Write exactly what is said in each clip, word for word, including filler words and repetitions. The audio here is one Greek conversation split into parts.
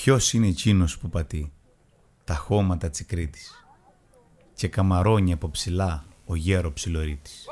Ποιος είναι εκείνος που πατεί τα χώματα της Κρήτης και καμαρώνει από ψηλά ο γέρο ψιλορίτης.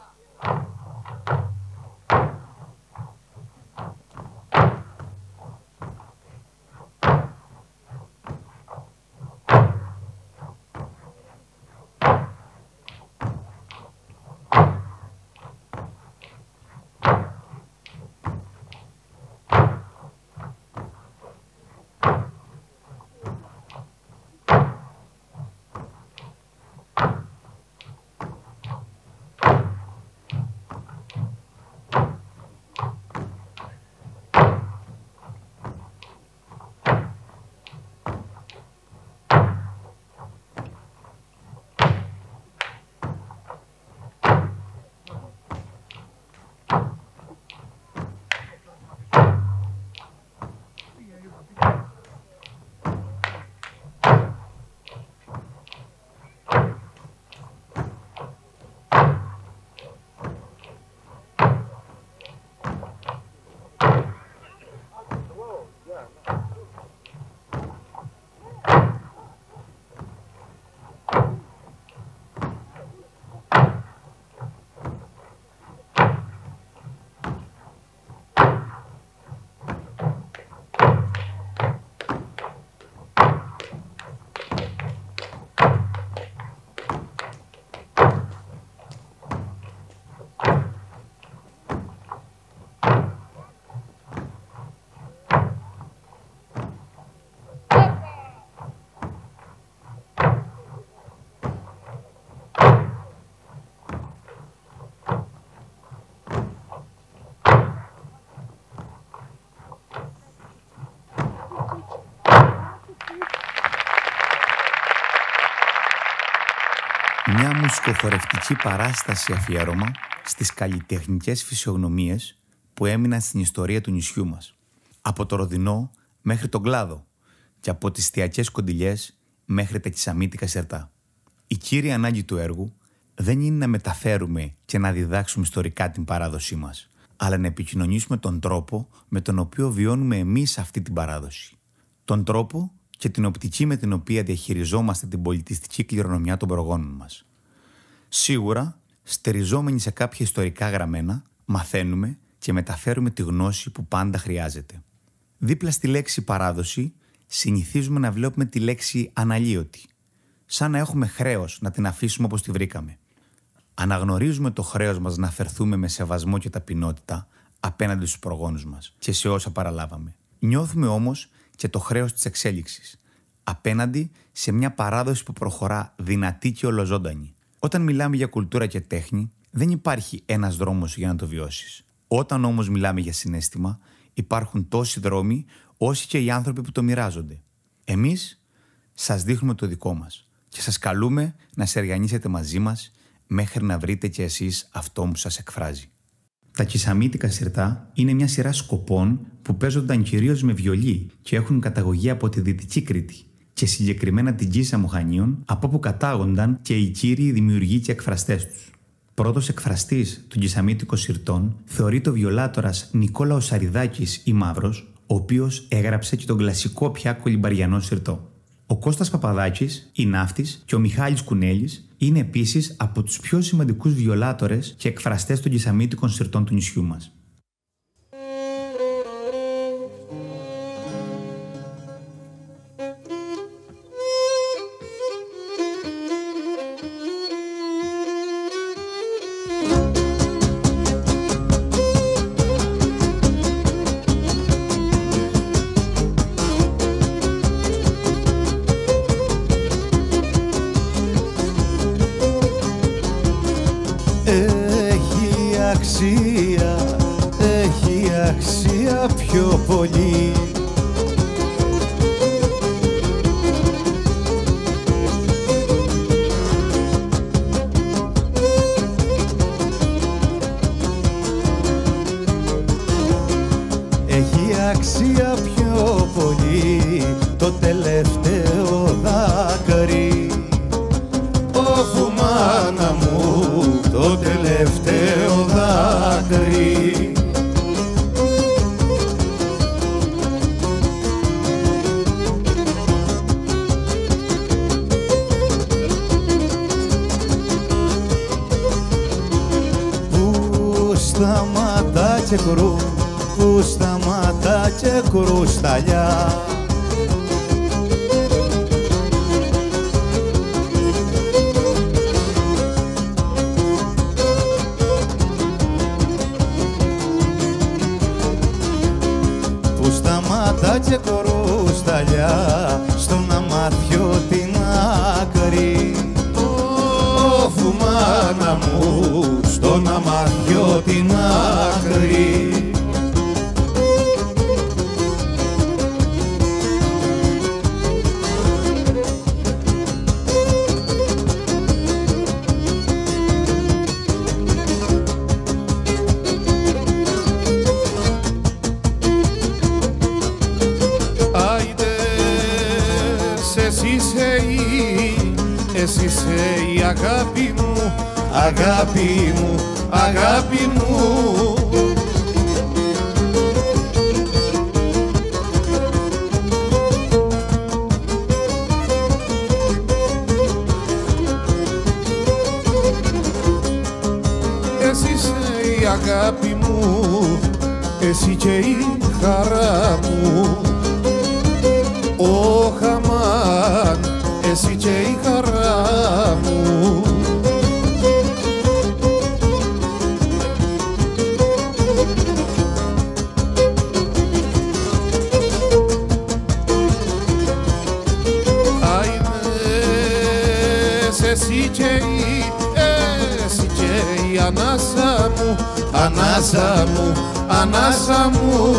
Μια μουσικοχορευτική παράσταση αφιέρωμα στις καλλιτεχνικές φυσιογνωμίες που έμειναν στην ιστορία του νησιού μας. Από το Ροδινό μέχρι τον Κλάδο και από τις θειακές κοντιλιές μέχρι τα κισαμίτικα σερτά. Η κύρια ανάγκη του έργου δεν είναι να μεταφέρουμε και να διδάξουμε ιστορικά την παράδοσή μας, αλλά να επικοινωνήσουμε τον τρόπο με τον οποίο βιώνουμε εμείς αυτή την παράδοση. Τον τρόπο και την οπτική με την οποία διαχειριζόμαστε την πολιτιστική κληρονομιά των προγόνων μας. Σίγουρα, στεριζόμενοι σε κάποια ιστορικά γραμμένα, μαθαίνουμε και μεταφέρουμε τη γνώση που πάντα χρειάζεται. Δίπλα στη λέξη παράδοση, συνηθίζουμε να βλέπουμε τη λέξη αναλύωτη, σαν να έχουμε χρέος να την αφήσουμε όπως τη βρήκαμε. Αναγνωρίζουμε το χρέος μας να φερθούμε με σεβασμό και ταπεινότητα απέναντι στους προγόνους μας και σε όσα παραλάβαμε. Νιώθουμε όμως και το χρέος της εξέλιξης, απέναντι σε μια παράδοση που προχωρά δυνατή και ολοζώντανη. Όταν μιλάμε για κουλτούρα και τέχνη, δεν υπάρχει ένας δρόμος για να το βιώσεις. Όταν όμως μιλάμε για συναίσθημα, υπάρχουν τόσοι δρόμοι, όσοι και οι άνθρωποι που το μοιράζονται. Εμείς σας δείχνουμε το δικό μας και σας καλούμε να σεργανίσετε μαζί μας μέχρι να βρείτε κι εσείς αυτό που σας εκφράζει. Τα κισαμίτικα σερτά είναι μια σειρά σκοπών που παίζονταν κυρίως με βιολί και έχουν καταγωγή από τη Δυτική Κρήτη και συγκεκριμένα την Κίσα Μοχανίων, από όπου κατάγονταν και οι κύριοι δημιουργοί και εκφραστές τους. Πρώτος εκφραστής των κισαμίτικων συρτών θεωρείται ο βιολάτορας Νικόλαος Σαριδάκης ή Μαύρος, ο οποίος έγραψε και τον κλασικό πια κολυμπαριανό συρτό. Ο Κώστας Παπαδάκης, η Ναύτης και ο Μιχάλης Κουνέλης είναι επίσης από τους πιο σημαντικούς βιολάτορες και εκφραστές των κισαμίτικων συρτών του νησιού μας. Αξία, έχει αξία πιο πολύ. Έχει αξία πιο πολύ το τελευταίο δάκρυ. Ωφου μάνα μου, το τελευταίο δάκρυ. και κρού, που σταματά και κρουσταλιά. Που σταματά και κρουσταλιά, στον αμάθιο την άκρη. Ω μάνα μου, στον αμάθιο την άκρη. Εσύ είσαι η αγάπη μου, Αγάπη μου, αγάπη μου. εσύ είσαι η αγάπη μου, εσύ και η χαρά μου. Ω Χαμάν, εσύ και η χαρά μου. Άιδες εσύ και η, εσύ και η ανάσα μου, ανάσα μου, ανάσα μου.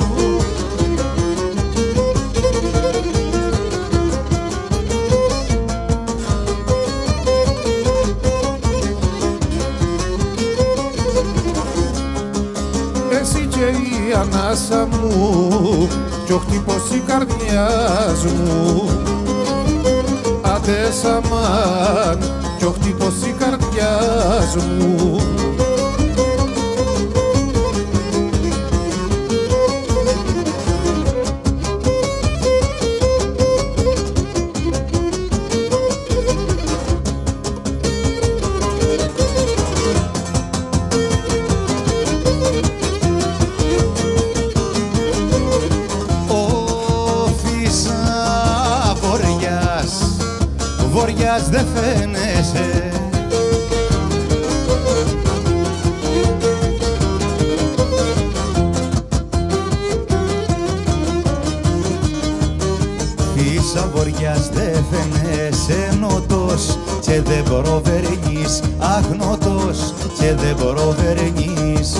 Η ανάσα μου κι ο χτύπος η καρδιάς μου. Άντε Σαμάν κι ο χτύπος η καρδιάς μου. Βοριάς δε φαίνεσαι, φύσα βοριάς δε φαίνεσαι, νότος και δε προβερνείς, αγνότος και δε προβερνείς.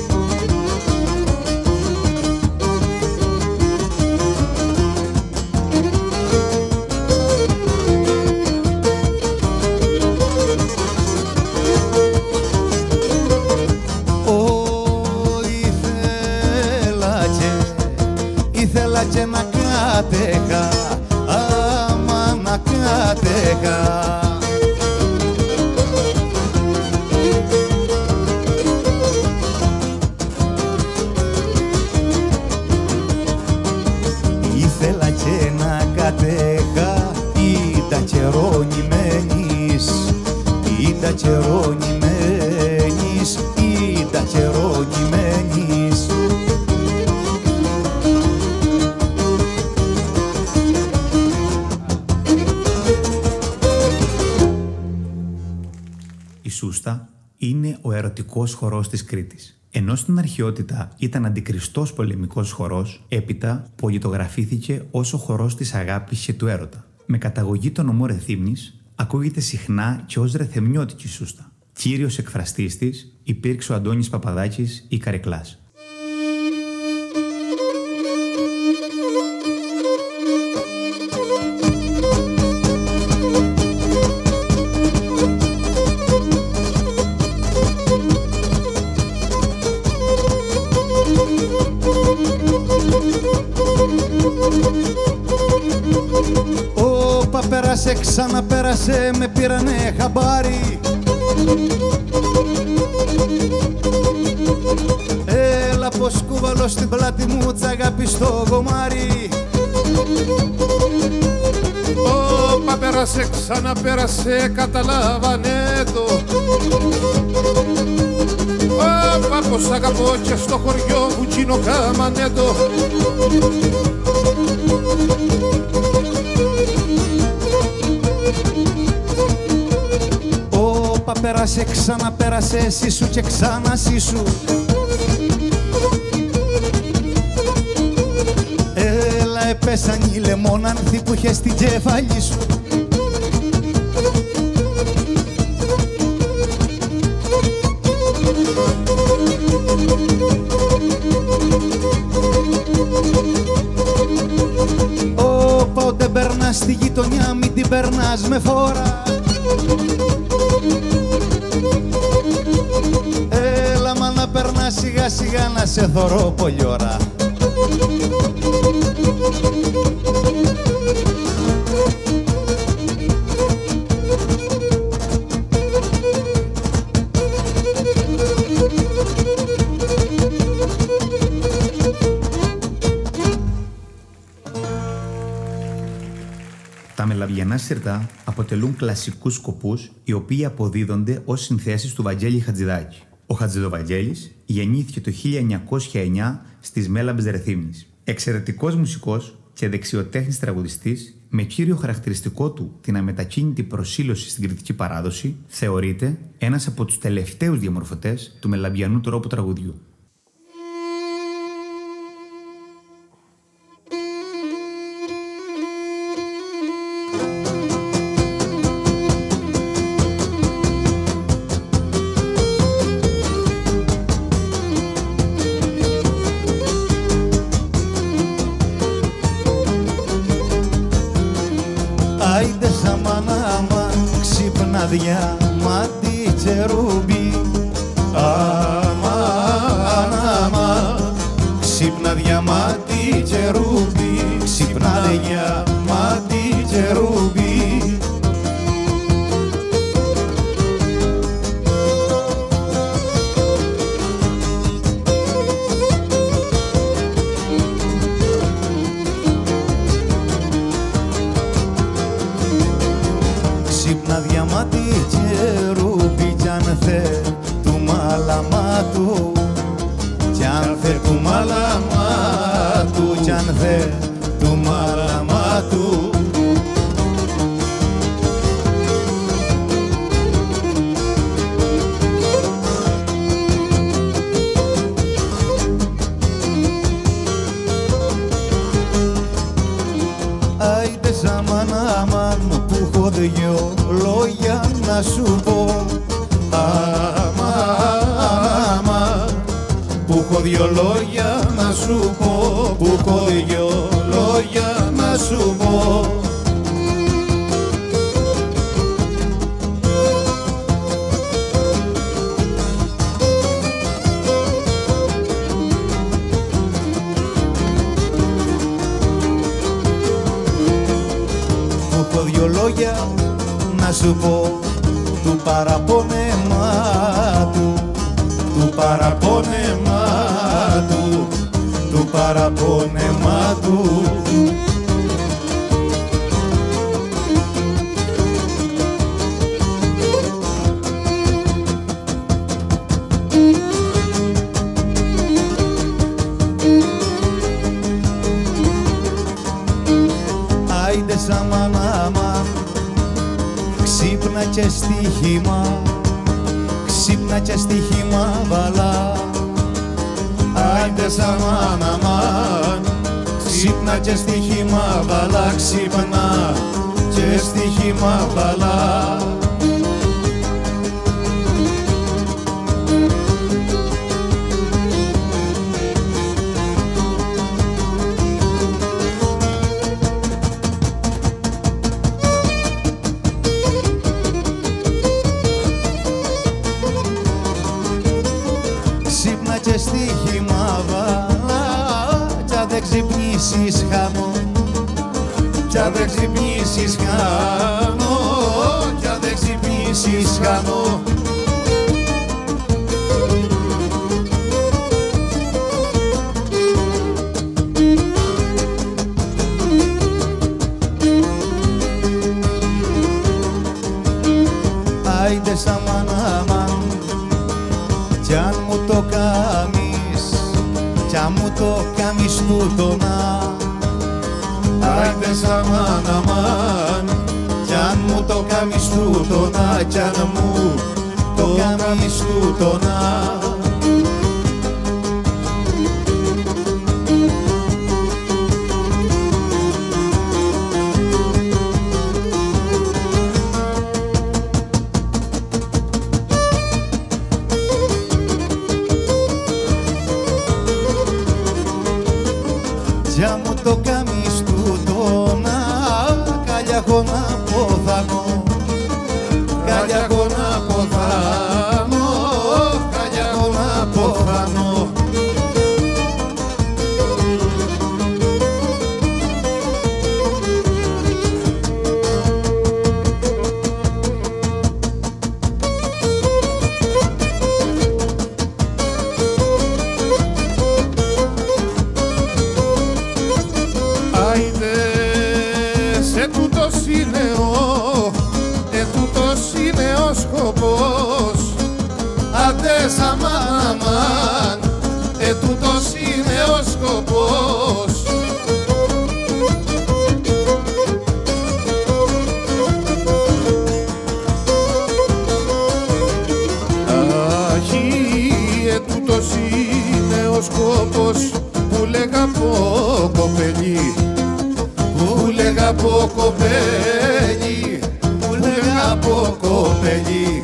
Ήθελα και να κάτεχα, άμα να κάτεχα. Ήθελα και να κατέχα, ήταν καιρώνημένης, ήταν καιρώνημένης, ήταν καιρώνημένης. Η Σούστα είναι ο ερωτικός χορός της Κρήτης. Ενώ στην αρχαιότητα ήταν αντικριστός πολεμικός χορός, έπειτα πολιτογραφήθηκε ως ο χορός της αγάπης και του έρωτα. Με καταγωγή το νομό Ρεθύμνης, ακούγεται συχνά και ως ρεθεμνιώτικη Σούστα. Κύριος εκφραστής της υπήρξε ο Αντώνης Παπαδάκης ή Καρεκλάς. Όπα πέρασε, ξαναπέρασε, με πήρανε χαμπάρι. Έλα πως κουβαλώ στην πλάτη μου τσ' αγάπη στο γομάρι. Όπα πέρασε, ξαναπέρασε, καταλάβανε το. Ωπα πως αγαπώ και στο χωριό μου τσίνο κάμανε το. Όπα πέρασε, ξαναπέρασε, σίσου και ξανά σίσου. Έλα επέσαν οι λεμόνανθοι που είχες στην κεφαλή σου. Όπα όταν περνάς στη γειτονιά μην την περνάς με φόρα. Έλα μα να περνάς σιγά σιγά να σε θωρώ πολλή ώρα. Τα μελαβιανά σιρτά αποτελούν κλασικούς σκοπούς, οι οποίοι αποδίδονται ως συνθέσεις του Βαγγέλη Χατζηδάκη. Ο Χατζηδοβαγγέλης γεννήθηκε το χίλια εννιακόσια εννιά στις Μέλαμπες Ρεθύμνης. Εξαιρετικός μουσικός και δεξιοτέχνης τραγουδιστής, με κύριο χαρακτηριστικό του την αμετακίνητη προσήλωση στην κριτική παράδοση, θεωρείται ένας από τους τελευταίους διαμορφωτές του μελαμπιανού τρόπου τραγουδιού. Άιντες αμάν αμάν, ξύπνα διαμάτι τσερούμπι. Αμάν αμάν, ξύπνα διαμάτι τσερούμπι. Ξύπνα διαμάτι τσερούμπι. Ξύπνα διαμάτι τσερούμπι κι αν θε του μαλαμάτου. Κι αν θε του μαλαμάτου. Κι αν θε του μαλαμάτου. Άιντες αμάν αμάν που έχω δυο λόγια να σου πω. Αμάν αμάν που έχω δυο λόγια να σου πω. Που έχω δυο λόγια να σου πω. Που έχω δυο λόγια να σου πω. Του παραπονεμά του. Του παραπονεμά του. Του παραπονεμά του. Άιντες αμάν αμάν, ξύπνα και στοίχημα. Ξύπνα και στοίχημα βαλά. Άιντες αμάν αμάν, ξύπνα και στοίχημα βαλά. Ξύπνα και στοίχημα βαλά. Ξύπνα και στοίχημα βαλά. Κι αν δεν ξυπνήσεις χάμω. Κι αν δεν ξυπνήσεις χάμω. Κι αν δεν ξυπνήσεις χάμω. άιντες αμάν αμάν, κι αν μου το κάμεις, κι αν μου το κάμεις τούτονα. Άιντες αμάν αμάν, κι αν μου το κάμεις τούτονα, κι αν μου το κάμεις τούτονα. Κι αν μου το κάμεις τούτονα, καλιάχω να ποδάνω, καλιάχω να ποδάνω, καλιάχω να ποδάνω. Άντες αμάν αμάν, ετούτος είναι ο σκοπός. Αχι, ετούτος είναι ο σκοπός που λέγα από κοπελί, που λέγα από κοπέλι, που λέγα από κοπελί.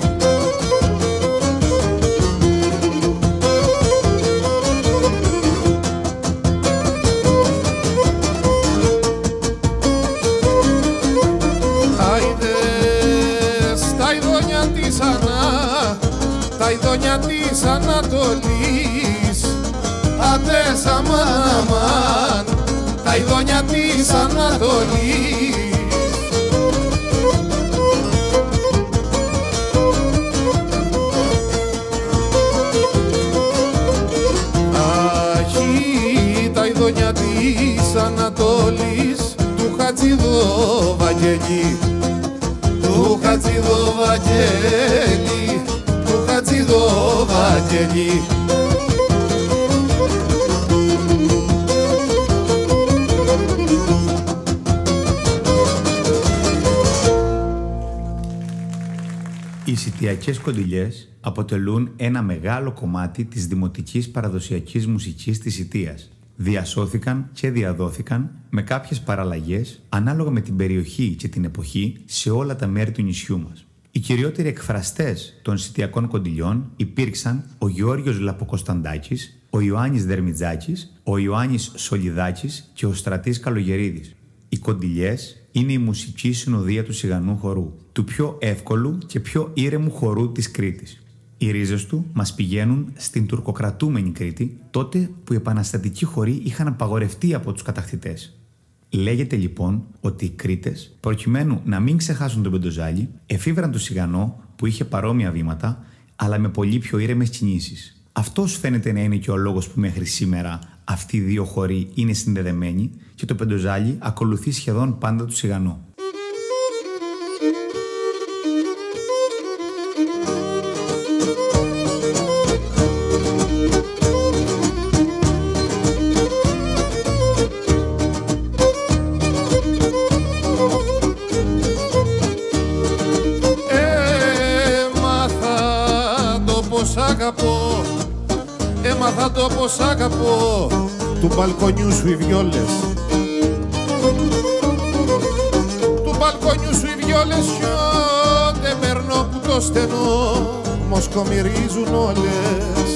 Τα ειδόνια της Ανατολής, άντες αμάν αμάν, τα ειδόνια της Ανατολής. Αχι, τα ειδόνια της Ανατολής, του Χατζηδό Βαγγέλη, του Χατζηδό Βαγγέλη, του Χατζηδό Βαγγέλη. Οι σιτιακές κοντιλιές αποτελούν ένα μεγάλο κομμάτι της δημοτικής παραδοσιακής μουσικής της Σιτίας. Διασώθηκαν και διαδόθηκαν με κάποιες παραλλαγές ανάλογα με την περιοχή και την εποχή σε όλα τα μέρη του νησιού μας. Οι κυριότεροι εκφραστές των σιτιακών κοντιλιών υπήρξαν ο Γεώργιος Λαποκοσταντάκης, ο Ιωάννης Δερμιτζάκης, ο Ιωάννης Σολιδάκης και ο Στρατής Καλογερίδης. Οι κοντιλιές είναι η μουσική συνοδεία του σιγανού χορού, του πιο εύκολου και πιο ήρεμου χορού της Κρήτης. Οι ρίζες του μας πηγαίνουν στην τουρκοκρατούμενη Κρήτη, τότε που οι επαναστατικοί χοροί είχαν απαγορευτεί από τους κατακτητές. Λέγεται λοιπόν ότι οι Κρήτες, προκειμένου να μην ξεχάσουν τον Πεντοζάλη, εφήβραν το σιγανό που είχε παρόμοια βήματα, αλλά με πολύ πιο ήρεμες κινήσεις. Αυτός φαίνεται να είναι και ο λόγος που μέχρι σήμερα αυτοί οι δύο χοροί είναι συνδεδεμένοι και το Πεντοζάλη ακολουθεί σχεδόν πάντα το σιγανό. Έμαθα το πως αγαπώ του μπαλκονιού σου οι βιόλες, του μπαλκονιού σου οι βιόλες σιώνται περνώ που το στενό μοσκομυρίζουν όλες.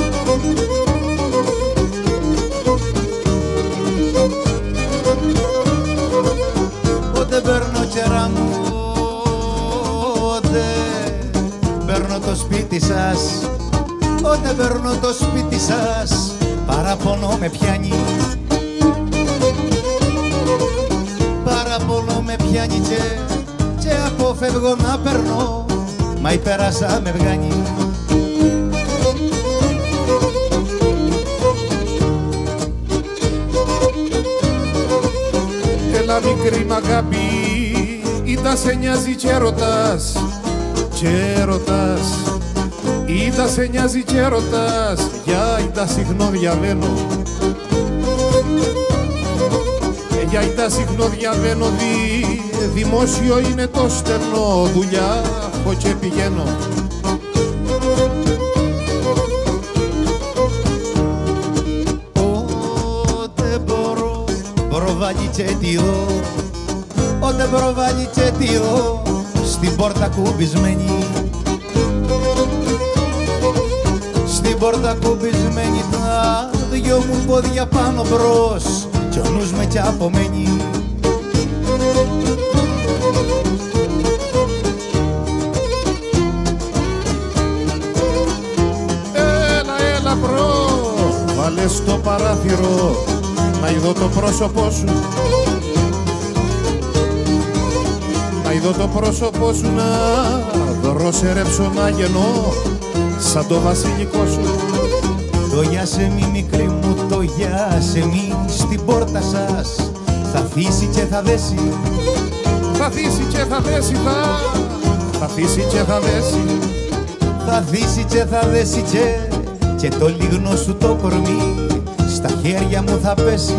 Ότε παίρνω κερά μου, ότε παίρνω το σπίτι σας, ότε παίρνω το σπίτι σας, παραπονό με πιάνει, παραπονό με πιάνει και, και αποφεύγω να περνώ, μα η πέρασα με βγάνει. Έλα μικρή μ' αγάπη, ή τα σε νοιάζει και ρωτάς, και έρωτας, είτε σε νοιάζει και έρωτας, για είτε συχνό διαβαίνω, για είτε συχνό διαβαίνω, δι, δημόσιο είναι το στενό, δουλειά έχω και πηγαίνω. Ότε μπορώ προβάλλει και τι δω, ότε προβάλλει και τι δω, στην πόρτα κουμπισμένη, στην πόρτα κουμπισμένη, τα δυο μου πόδια πάνω μπρος κι ο νους με κι απομένει. Έλα, έλα μπρο, βάλε στο παράθυρο να ειδώ το πρόσωπό σου, να ειδώ το πρόσωπό σου, να δροσερέψω να γεννώ σαν το βασιλικό σου. Το γεια σε μη μικρή μου, το γεια σε μη στην πόρτα σας, θα θύσει και θα δέσει, θα θύσει και θα δέσει, θα, θα θύσει και θα δέσει, θα θύσει και θα δέσει και, και το λίγνο σου το κορμί στα χέρια μου θα πέσει.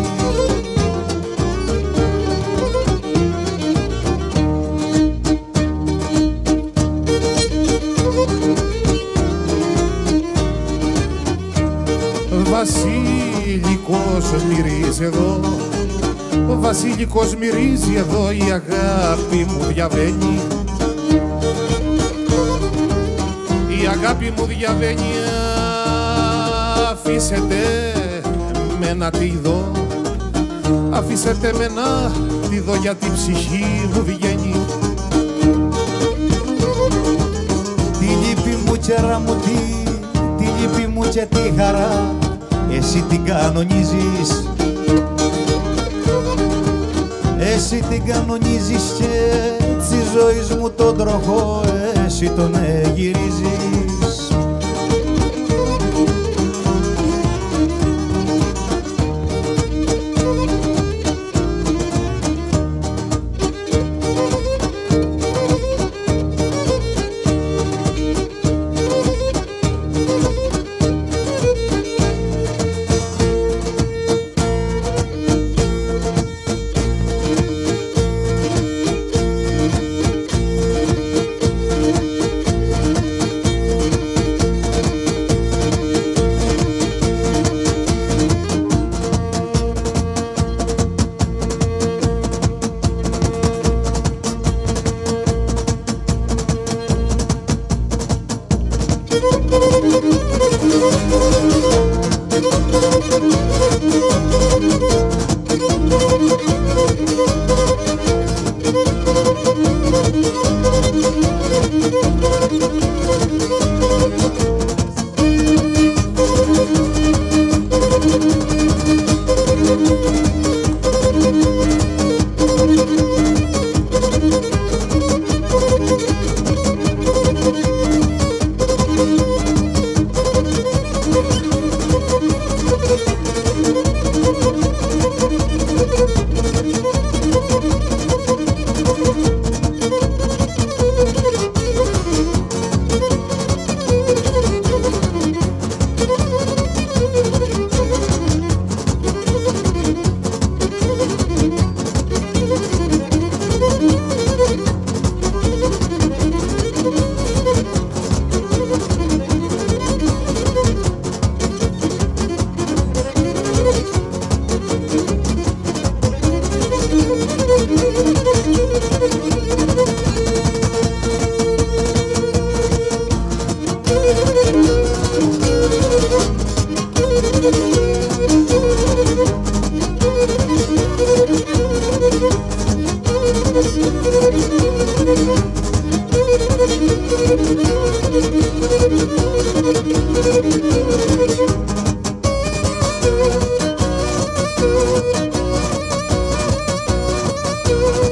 Βασιλικός μυρίζει εδώ, ο βασιλικός μυρίζει εδώ, η αγάπη μου διαβαίνει, η αγάπη μου διαβαίνει, αφήσετε με να τη δω, αφήσετε με να τη δω, γιατί η ψυχή μου βγαίνει. Τη λύπη μου τσέρα μου, τη, τη λύπη μου και τη χαρά, εσύ την κανονίζεις, εσύ την κανονίζεις και της ζωής μου τον τροχό εσύ τον εγυρίζεις. Thank you.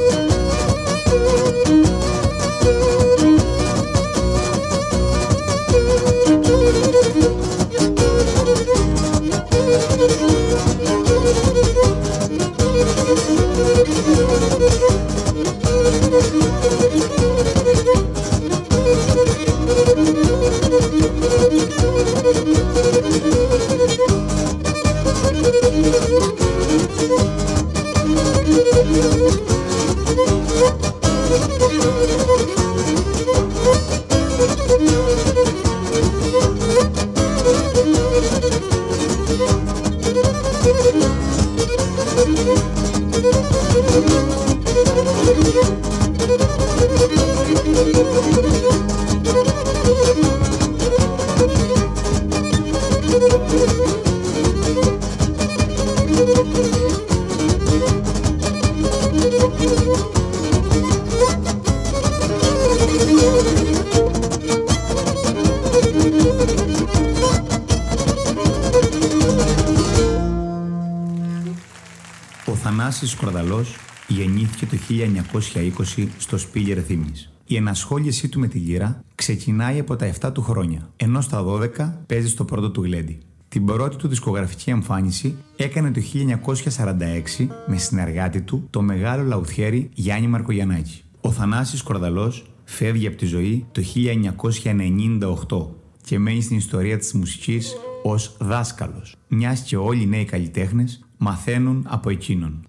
Θανάσης Σκορδαλός γεννήθηκε το χίλια εννιακόσια είκοσι στο Σπήλι Ρεθύμνης. Η ενασχόλησή του με τη λύρα ξεκινάει από τα επτά του χρόνια, ενώ στα δώδεκα παίζει στο πρώτο του γλέντι. Την πρώτη του δισκογραφική εμφάνιση έκανε το χίλια εννιακόσια σαράντα έξι με συνεργάτη του το μεγάλο λαουθιέρι Γιάννη Μαρκογιαννάκη. Ο Θανάσης Σκορδαλός φεύγει από τη ζωή το χίλια εννιακόσια ενενήντα οκτώ και μένει στην ιστορία της μουσικής ως δάσκαλος, μιας και όλοι οι νέοι καλλιτέχνες μαθαίνουν από εκείνον.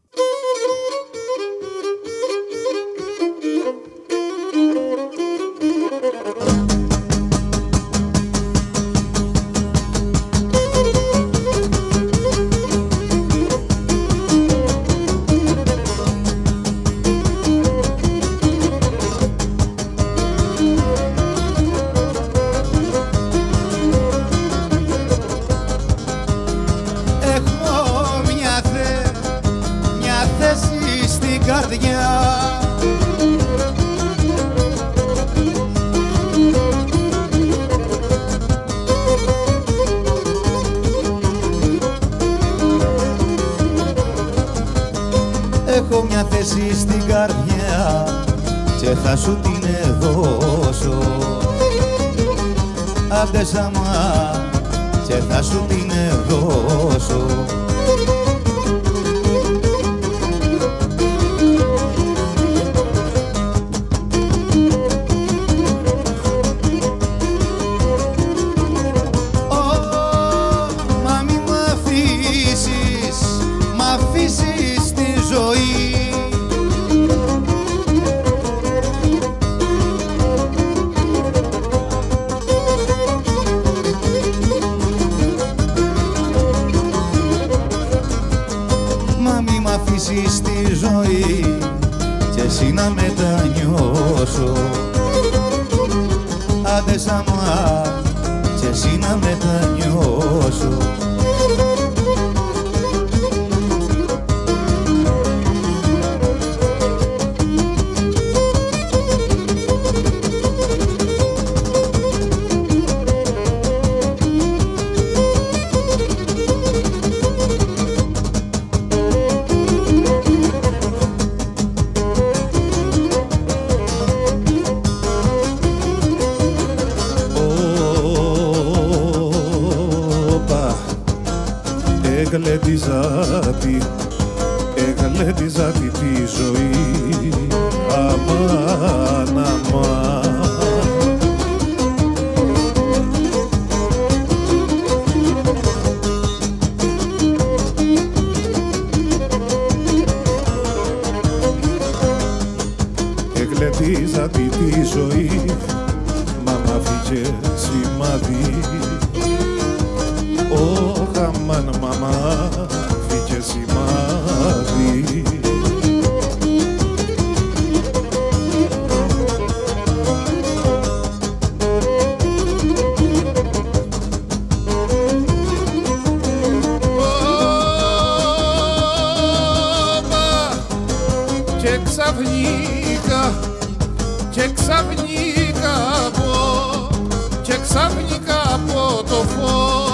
Έχω μια θέση στην καρδιά και θα σου την δώσω. Άντε σαμά και θα σου την δώσω. Στη ζωή και εσύ να μετανιώσω. Άντε σαμά και εσύ να μετανιώσω. Εγλετιζάτη, εγλετιζάτη τη ζωή, αμάν, αμάν. Εγλετιζάτη τη ζωή, μα μ' αφήκε σημάδι. Ωχ, αμάν, μαμά, φύγε σημάδι. Και ξαφνικά, και ξαφνικά από, και ξαφνικά από το φως.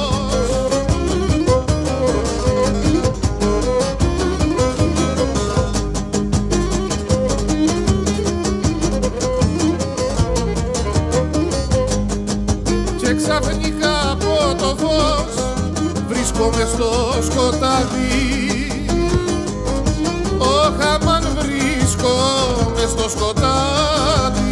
Ξαφνικά από το φως βρίσκομαι στο σκοτάδι. Ωχ, αμάν, βρίσκομαι στο σκοτάδι.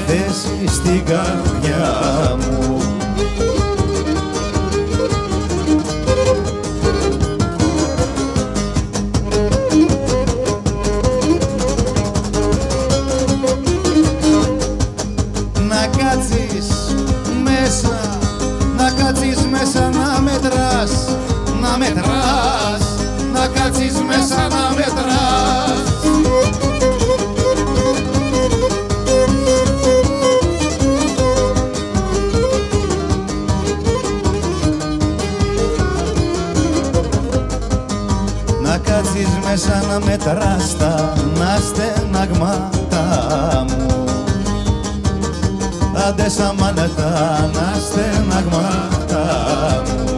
θέση στην καρδιά μου. Να κάτσεις μέσα, να κάτσεις μέσα να μετράς, να μετράς, να κάτσεις μέσα να μετράς. Να κάτσεις μέσα να μετράς τα στεναγμάτα μου. Άντε σαν μάνατα να στεναγμάτα μου.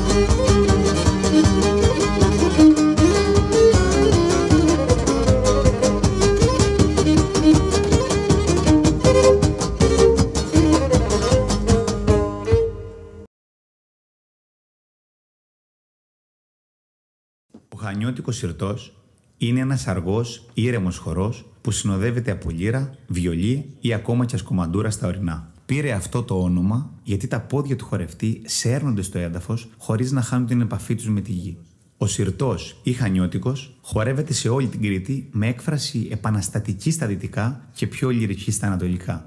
Ο Χανιώτικος Συρτός είναι ένας αργός, ήρεμος χορός που συνοδεύεται από λύρα, βιολί ή ακόμα και ασκομαντούρα στα ορεινά. Πήρε αυτό το όνομα γιατί τα πόδια του χορευτή σέρνονται στο έδαφος χωρίς να χάνουν την επαφή τους με τη γη. Ο Συρτός ή Χανιώτικος χορεύεται σε όλη την Κρήτη με έκφραση επαναστατική στα δυτικά και πιο λυρική στα ανατολικά.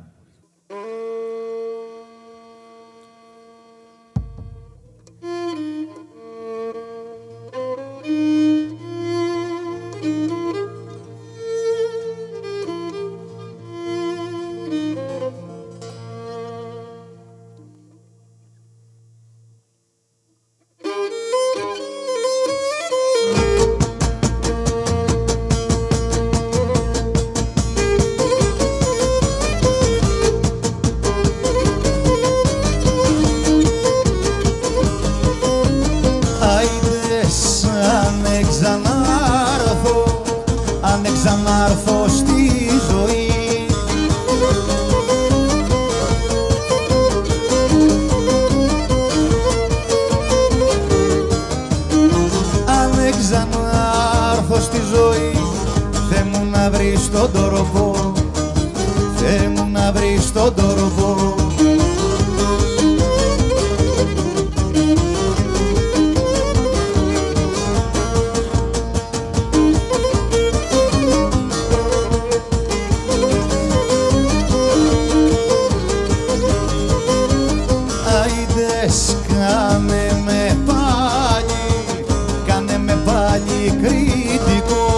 Ξανάρθω στη ζωή, αν ξανάρθω στη ζωή, Θεέ μου να βρεις τον τρόπο, Θεέ μου να βρεις τον τρόπο. Κάνε με πάλι, κάνε με πάλι κριτικό.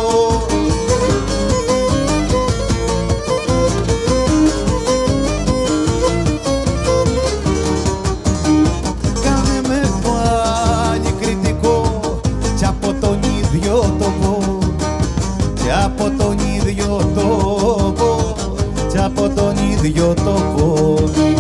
Κάνε με πάλι κριτικό κι από τον ίδιο τόπο, κι από τον ίδιο τόπο, κι από τον ίδιο τόπο.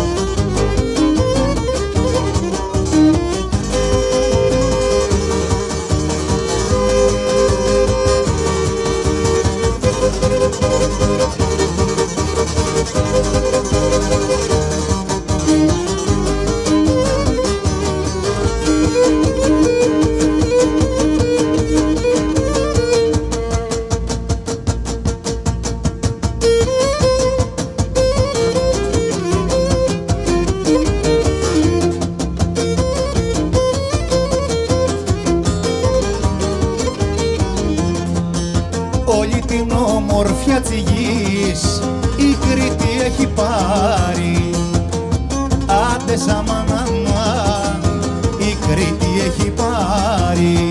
Όλη την όμορφια της γης η Κρήτη έχει πάρει. Άντε σαμανανά, η Κρήτη έχει πάρει.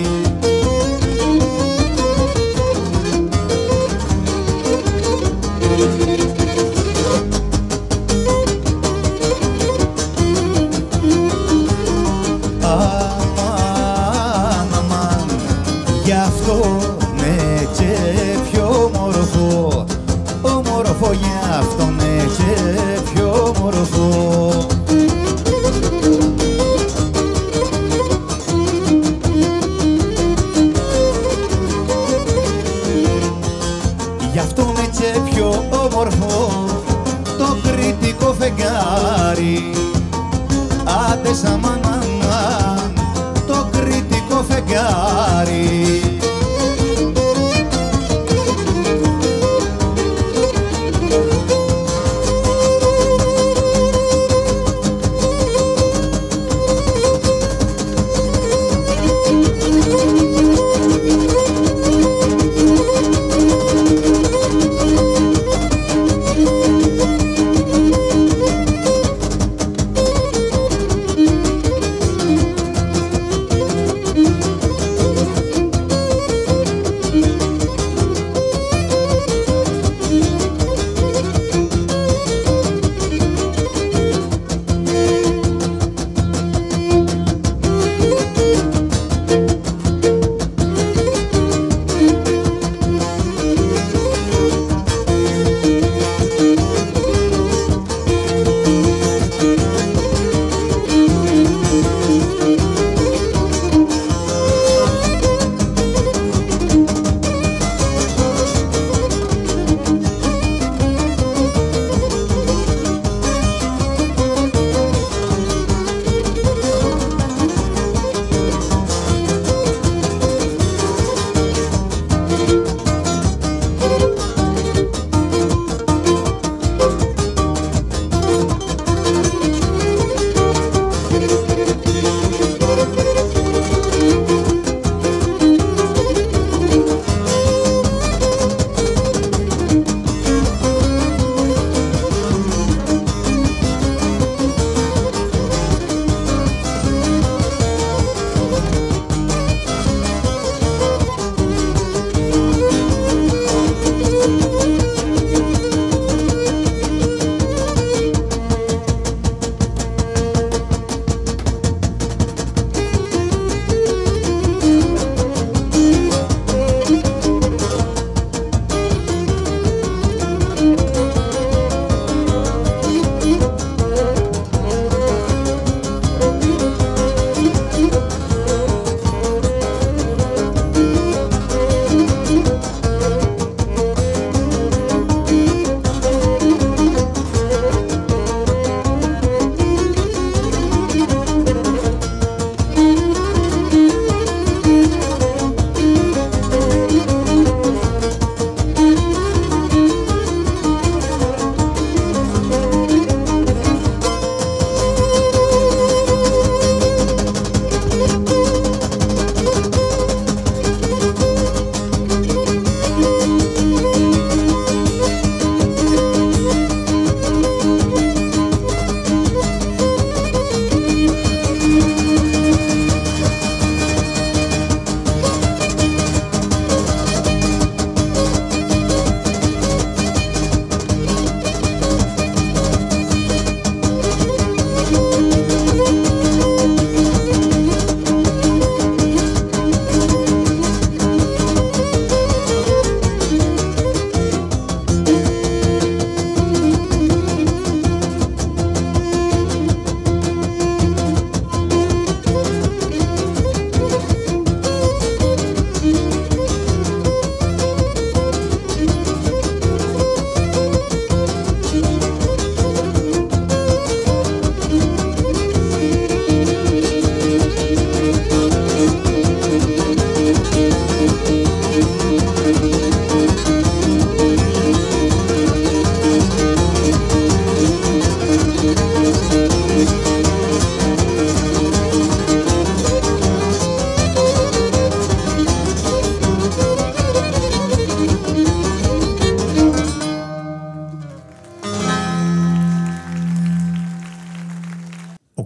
Αμάν, αμάν, γι' αυτό ναι και πιο μορφό, όμορφο γι' αυτό ναι και πιο μορφό. Γι' αυτό ναι και πιο όμορφο το κριτικό φεγγάρι. Άντε σαμανανάν, το κριτικό φεγγάρι.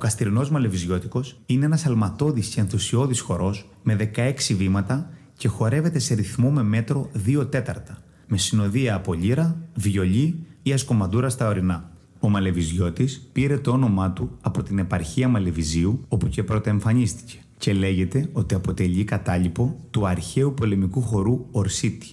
Καστρινός Μαλεβιζιώτικος είναι ένας αλματώδης και ενθουσιώδης χορός με δεκαέξι βήματα και χορεύεται σε ρυθμό με μέτρο δύο τέταρτα, με συνοδεία από λύρα, βιολί ή ασκομαντούρα στα ορεινά. Ο Μαλεβιζιώτης πήρε το όνομά του από την επαρχία Μαλεβιζίου, όπου και πρώτα εμφανίστηκε, και λέγεται ότι αποτελεί κατάλοιπο του αρχαίου πολεμικού χορού Ορσίτη.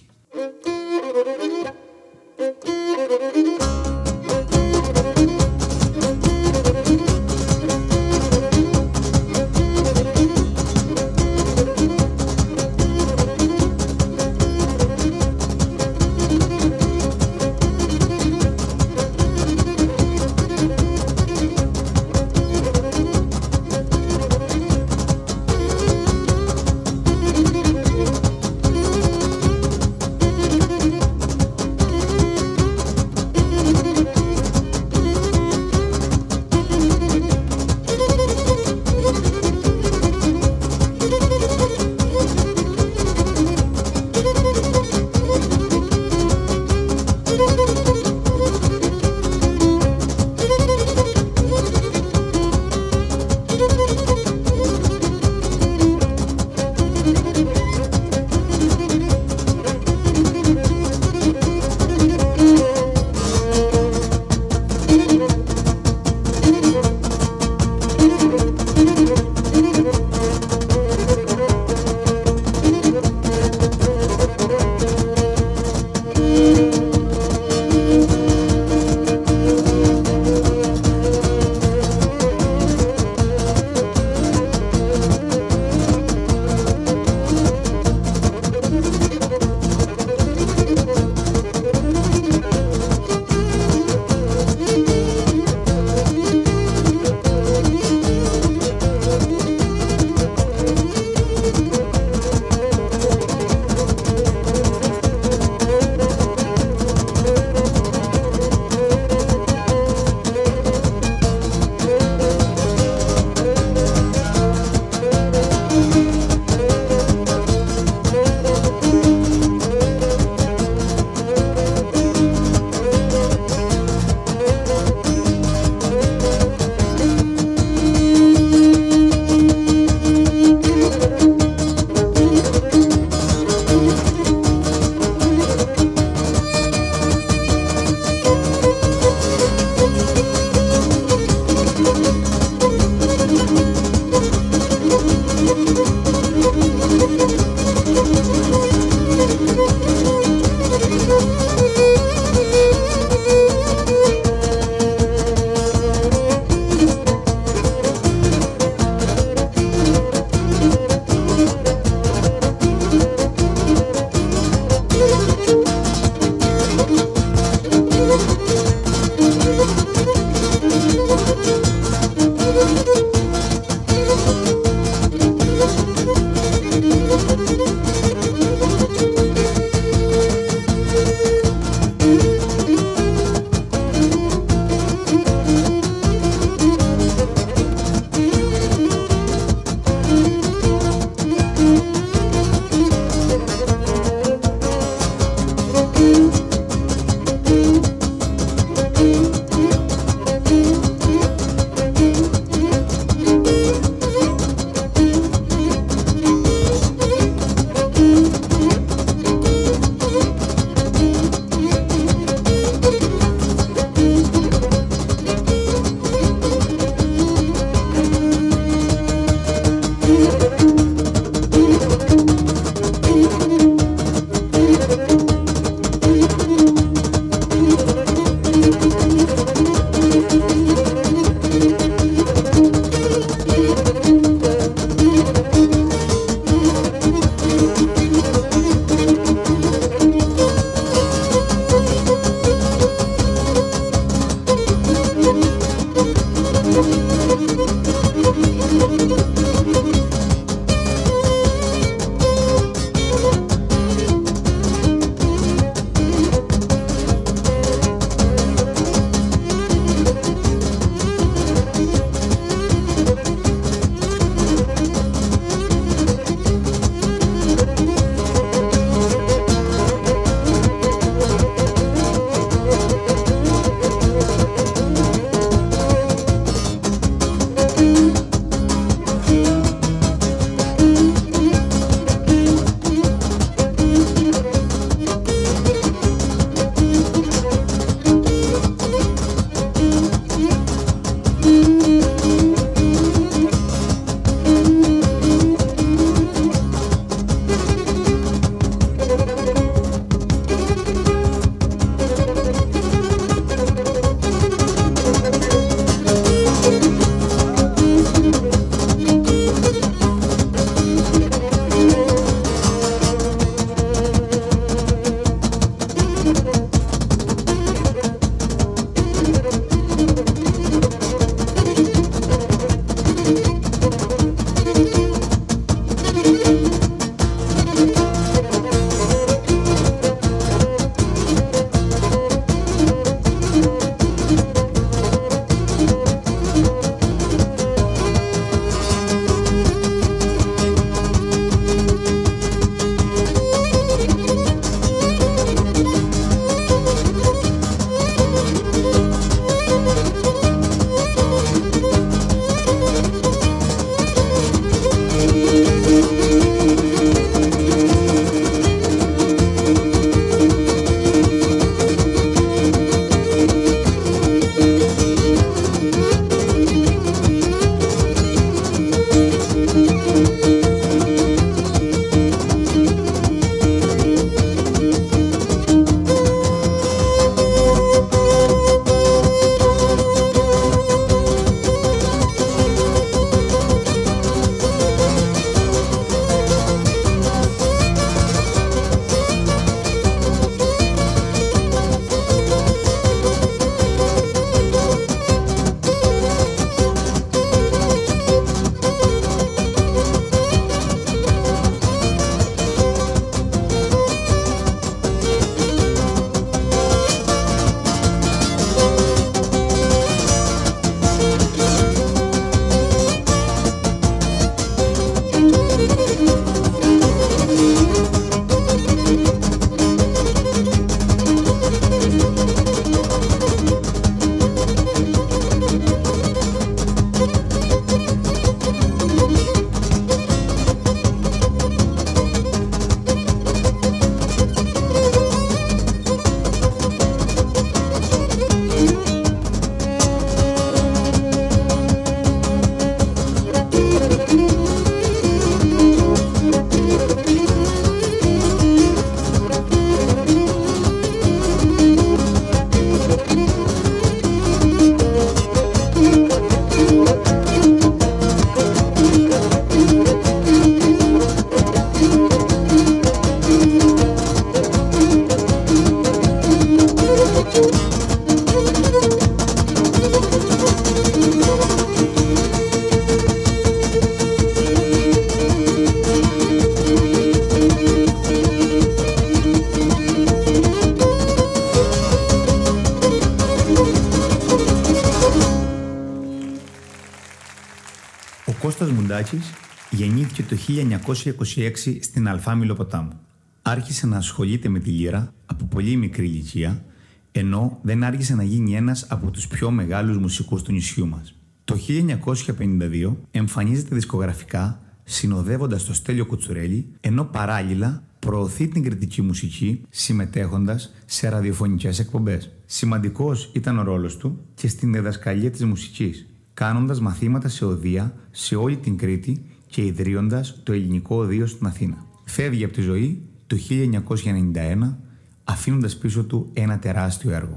Κοντάτσης γεννήθηκε το χίλια εννιακόσια είκοσι έξι στην Αλφάμιλο ποτάμου. Άρχισε να ασχολείται με τη λύρα από πολύ μικρή ηλικία, ενώ δεν άργησε να γίνει ένας από τους πιο μεγάλους μουσικούς του νησιού μας. Το χίλια εννιακόσια πενήντα δύο εμφανίζεται δισκογραφικά συνοδεύοντας το Στέλιο Κουτσουρέλη, ενώ παράλληλα προωθεί την κριτική μουσική συμμετέχοντας σε ραδιοφωνικές εκπομπές. Σημαντικός ήταν ο ρόλος του και στην διδασκαλία της μουσικής, κάνοντας μαθήματα σε οδεία σε όλη την Κρήτη και ιδρύοντας το Ελληνικό Οδείο στην Αθήνα. Φεύγει από τη ζωή το χίλια εννιακόσια ενενήντα ένα, αφήνοντας πίσω του ένα τεράστιο έργο.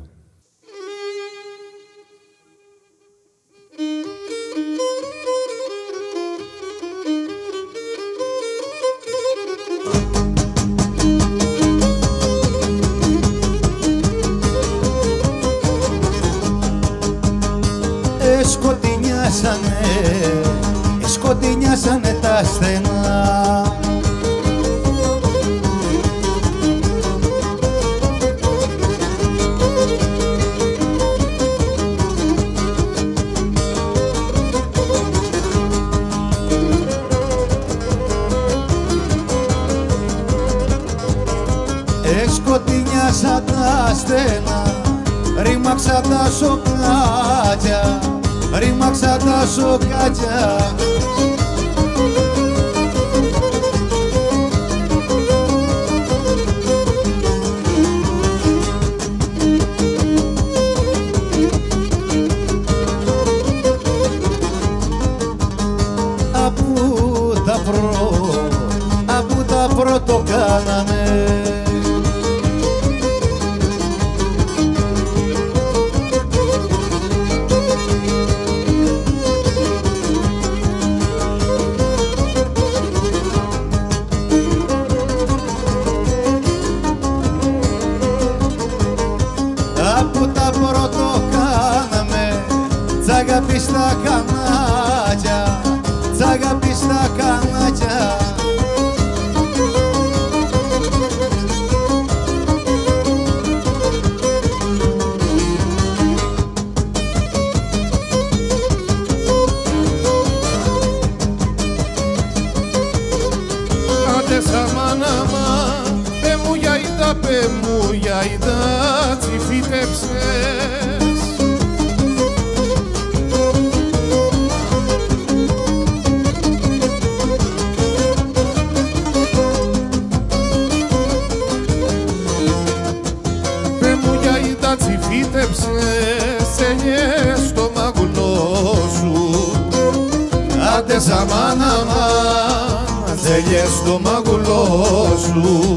Σκοτεινιάσανε, σκοτεινιάσανε τα στενά. Εσκοτεινιάσα τα στενά, ρήμαξα τα σοκάκια, ρήμαξα τα σοκάκια. Απού τα προ, απού τα πρώτο κάναμε. Τσάγαπη στα κανάκια, τσάγαπη στα κανάκια. Άντε σαμάναμα, πε μου για είδα, πε μου για είδα, τσι φύτεψες. Φύτεψες, έλειες στο μαγουλό σου. Άντε σαμάναμα, έλειες στο μαγουλό σου.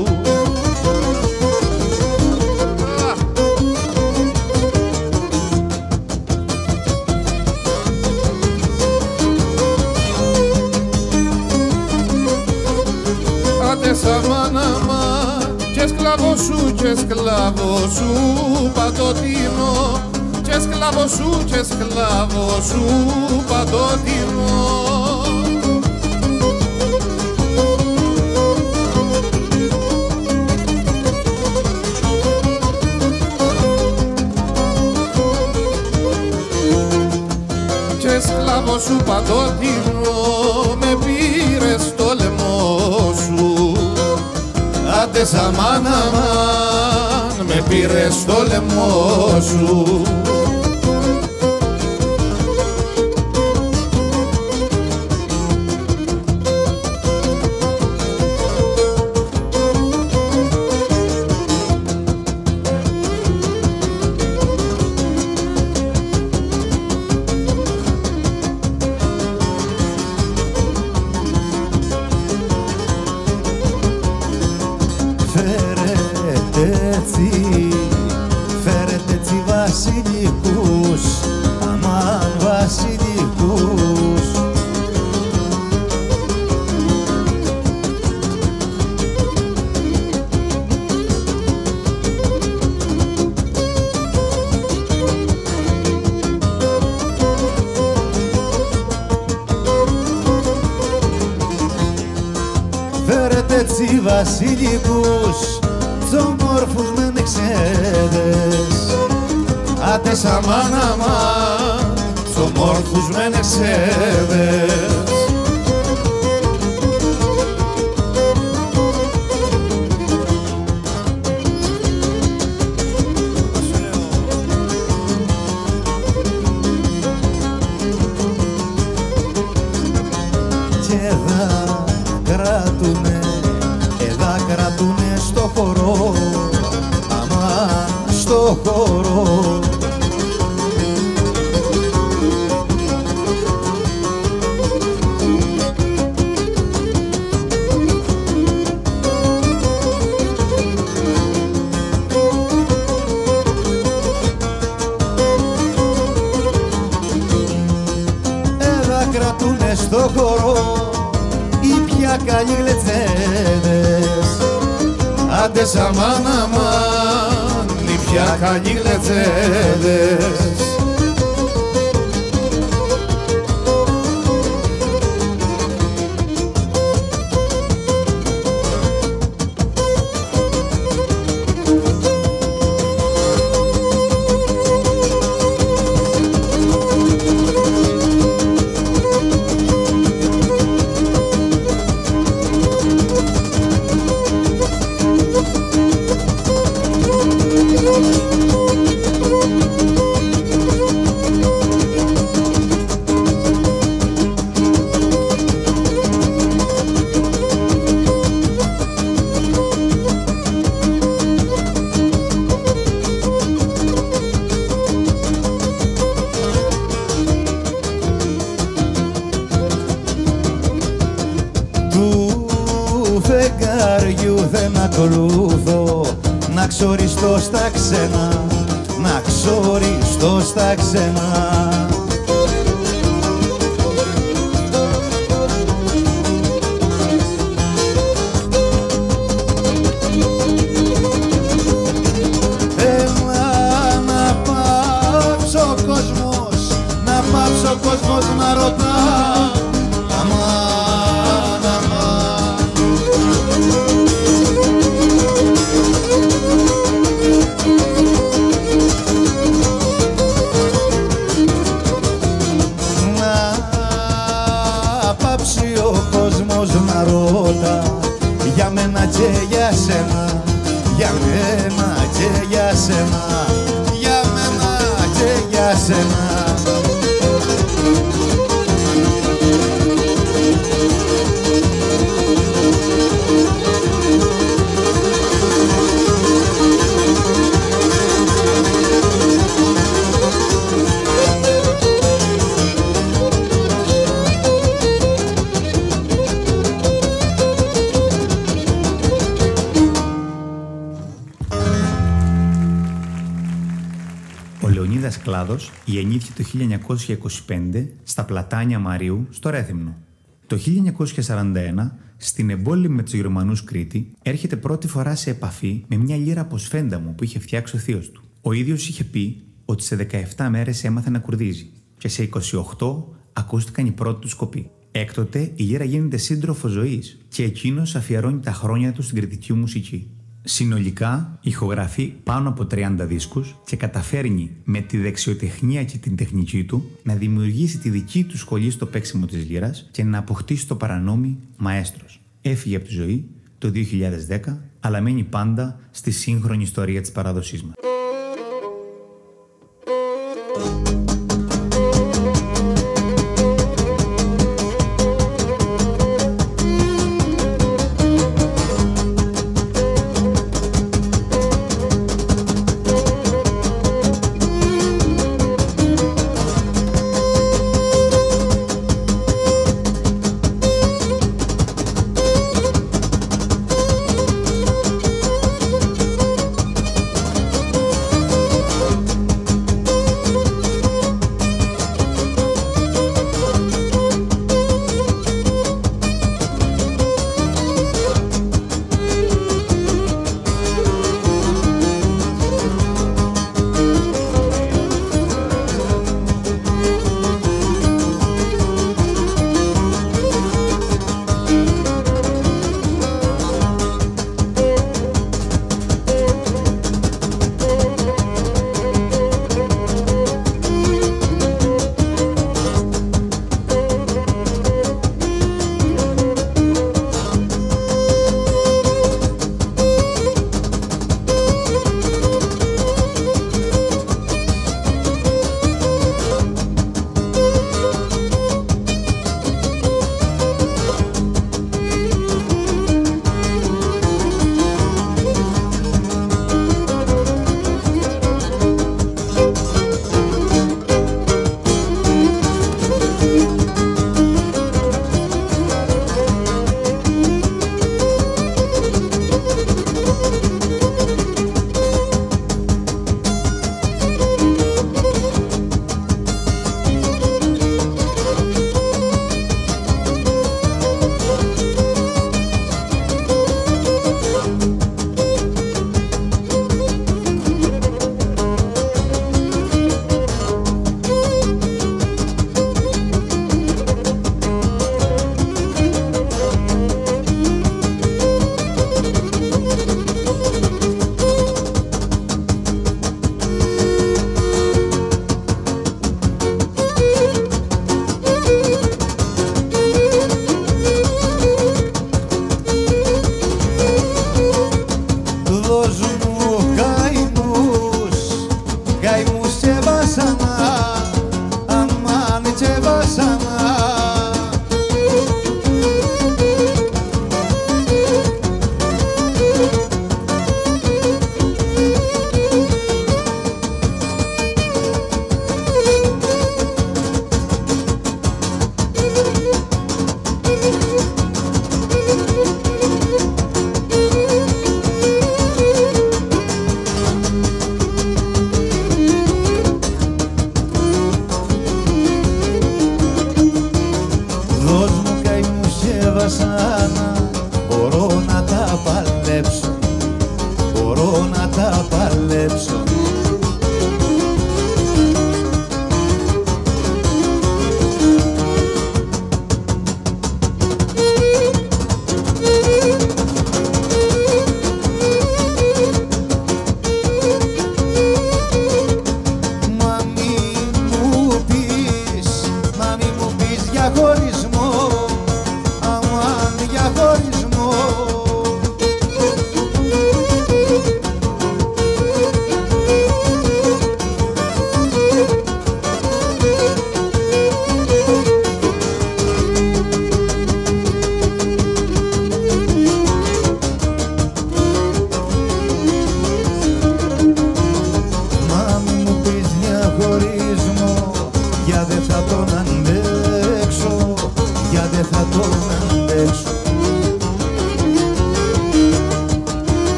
Άντε σαμάναμα, και σκλάβο σου, και σκλάβο σου παντοτινό, και σκλάβο σου, και σκλάβο σου παντοτινό. Και σκλάβο σου παντοτινό, με πήρες στο λαιμό σου. Άντε σαμάναμα, με πήρες στο λαιμό σου. Φέρετε έτσι βασιλικούς, αμάν βασιλικούς. Φέρετε έτσι βασιλικούς, τους όμορφους μενεξέδες. Άντε σαμάναμα, τους όμορφους μενεξέδες. στο χώρο. Εδώ κρατούνε στο χώρο οι πια καλοί γλετσέδες. Άντε σαμάν αμάν, οι πια καλοί γλετσέδες. Φεγγαριού δεν ακολούθω, να ξοριστώ στα ξένα, να ξοριστώ στα ξένα. Έλα να πάψω ο κόσμος, να πάψω ο κόσμος να ρωτά. Να ρώτα για μένα και για σένα, για μένα και για σένα, για μένα και για σένα. Ο Λεωνίδας Κλάδος γεννήθηκε το χίλια εννιακόσια είκοσι πέντε στα Πλατάνια Μαρίου, στο Ρέθυμνο. Το χίλια εννιακόσια σαράντα ένα, στην εμπόλεμη με τους Γερμανούς Κρήτη, έρχεται πρώτη φορά σε επαφή με μια λύρα από σφέντα μου που είχε φτιάξει ο θείος του. Ο ίδιος είχε πει ότι σε δεκαεπτά μέρες έμαθε να κουρδίζει και σε είκοσι οκτώ ακούστηκαν οι πρώτοι του σκοποί. Έκτοτε η λύρα γίνεται σύντροφο ζωής και εκείνος αφιερώνει τα χρόνια του στην κρητική μουσική. Συνολικά ηχογραφεί πάνω από τριάντα δίσκους και καταφέρνει με τη δεξιοτεχνία και την τεχνική του να δημιουργήσει τη δική του σχολή στο παίξιμο της λύρας και να αποκτήσει το παρανόμι μαέστρος. Έφυγε από τη ζωή το δύο χιλιάδες δέκα, αλλά μένει πάντα στη σύγχρονη ιστορία της παράδοσής μας.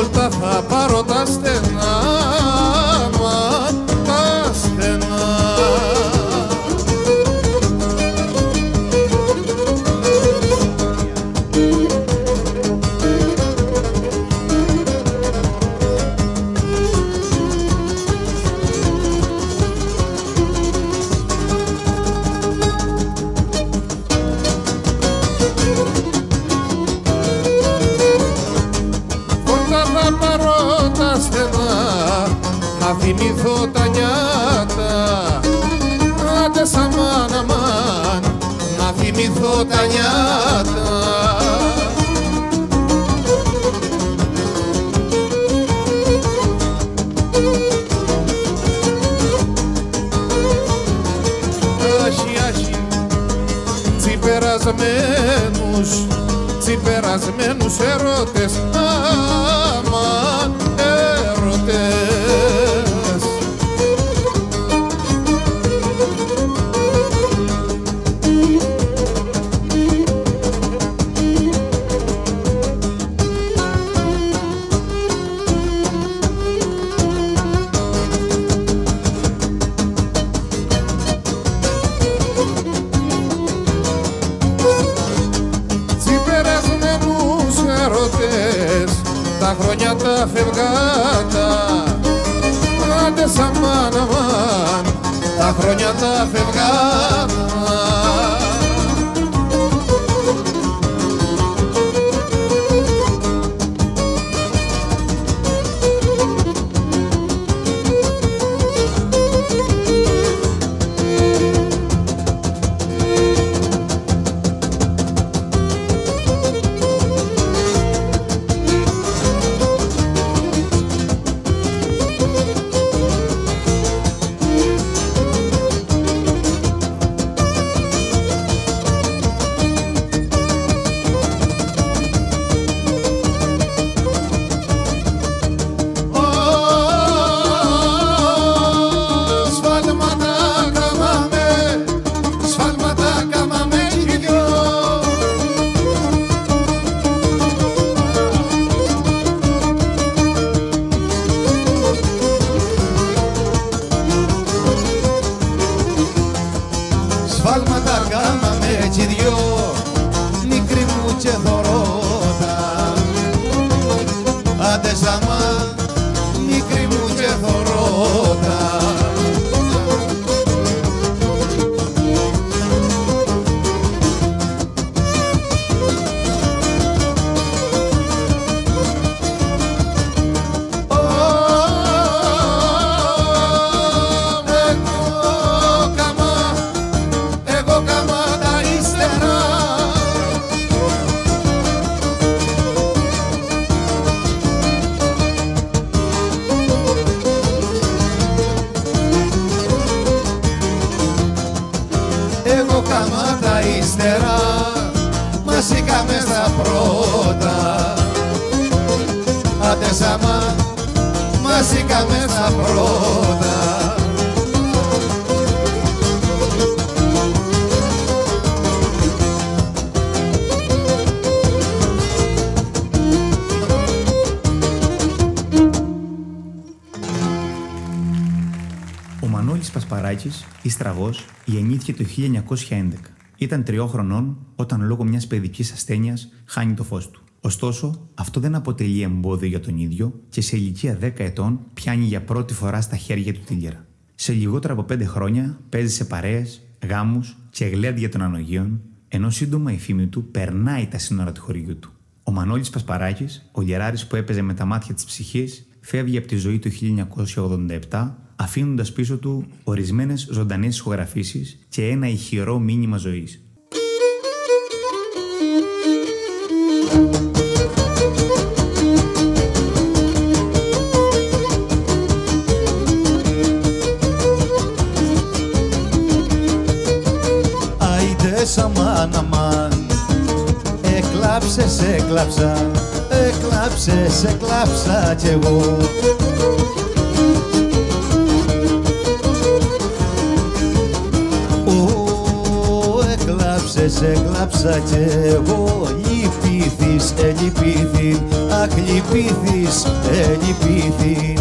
βόλτα θα πάρω τα στενά, μα τα στενά. Να θυμηθώ τα νιάτα, άντε σαμάν αμάν, να θυμηθώ τα νιάτα. Άχι, άχι, τσιπερασμένους, τσιπερασμένους ερώτες, αμάν ερώτες. Τα χρόνια τα φευγάτα, άντε σαμάν αμάν, τα χρόνια τα φευγάτα. Σφάλματα κάναμε κι δυο, μικρή μου και θωρότα. Άντε σαμάν, μικρή μου και θωρότα. Εγώ κάμα τα ύστερα, μας είχαμε στα πρώτα. Άντε σαμάν, μας είχαμε στα πρώτα. Ο Μανώλης Πασπαράκης, ή Στραβός, γεννήθηκε το χίλια εννιακόσια έντεκα. Ήταν τριών χρονών όταν λόγω μιας παιδικής ασθένειας χάνει το φως του. Ωστόσο, αυτό δεν αποτελεί εμπόδιο για τον ίδιο και σε ηλικία δέκα ετών πιάνει για πρώτη φορά στα χέρια του τη λύρα. Σε λιγότερα από πέντε χρόνια παίζει σε παρέες, γάμους και γλέντια των ανογείων, ενώ σύντομα η φήμη του περνάει τα σύνορα του χωριού του. Ο Μανώλης Πασπαράκης, ο γεράρης που έπαιζε με τα μάτια της ψυχής, φεύγει από τη ζωή το χίλια εννιακόσια ογδόντα επτά, αφήνοντας πίσω του ορισμένες ζωντανές ηχογραφήσεις και ένα ηχηρό μήνυμα ζωής. Άιντε σαμάν αμάν, έκλαψες, έκλαψα, έκλαψες, έκλαψα κι εγώ. Έκλαψες, έκλαψα κι εγώ, λύπη λυπήθης, ελυπήθην, αχ λυπήθης, ελυπήθην.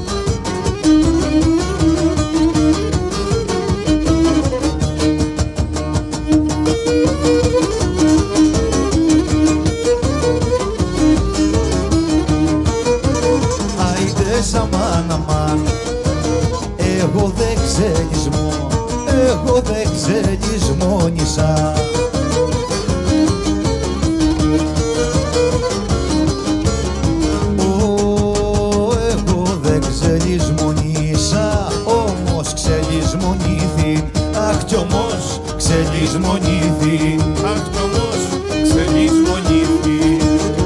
Άιντες αμάν αμάν, εγώ δεν ξελισμώ, εγώ δεν ξελισμόνησα. Εγώ δεν ξελισμονήσα, όμως ξελισμονήθην, αχ κι όμως ξελισμονήθην, αχ κι όμως ξελισμονήθην.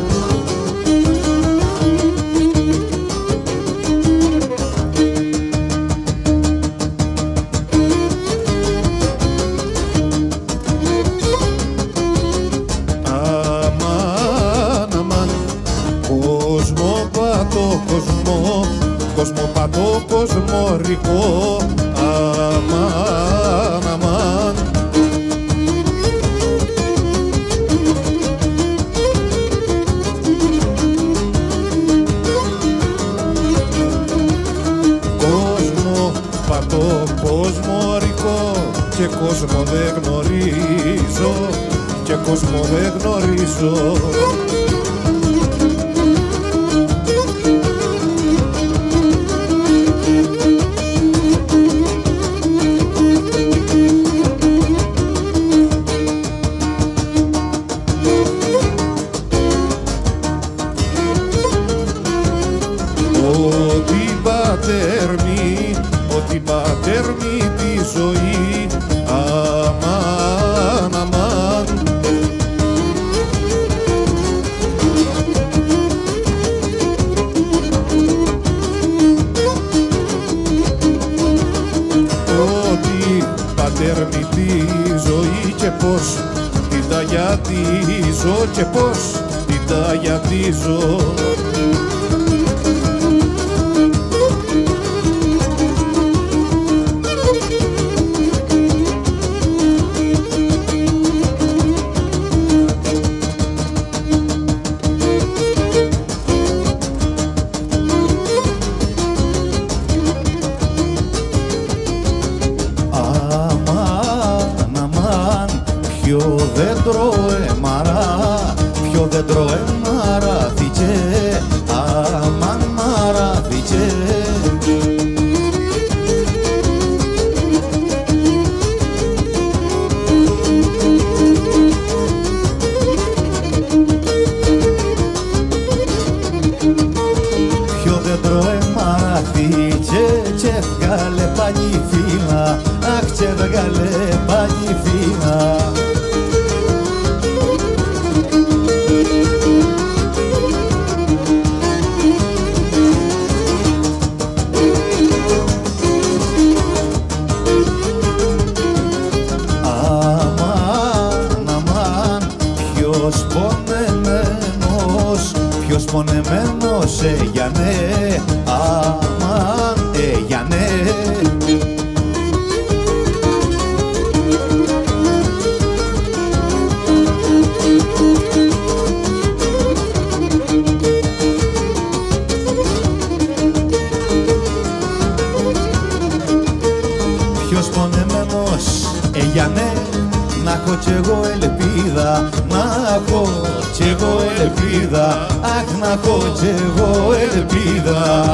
Κοσμοπατό, κοσμορικό, αμάν, αμάν. Κοσμοπατό, κοσμορικό και κόσμο δεν γνωρίζω, και κόσμο δεν γνωρίζω. Ότι πατέρμη, ότι πατέρμη τη ζωή, αμάν, αμάν. Ότι πατέρμη τη ζωή και πως την ταγιατίζω, και πως την ταγιατίζω. Ποιο δέντρο εμαρά, ποιο δέντρο εμαράθηκε, αμάν μαράθηκε. Ποιο δέντρο εμαράθηκε και βγάλε πάλι φύλλα, αχ και βγάλε πάλι φύλλα. Ποιος πονεμένος, ποιος πονεμένος, ε, για ναι, αμάν, ε, για ναι. Ποιος πονεμένος, ε, για ναι, να έχω κι εγώ ελπίδα, να έχω κι εγώ ελπίδα, αχ να έχω κι εγώ ελπίδα.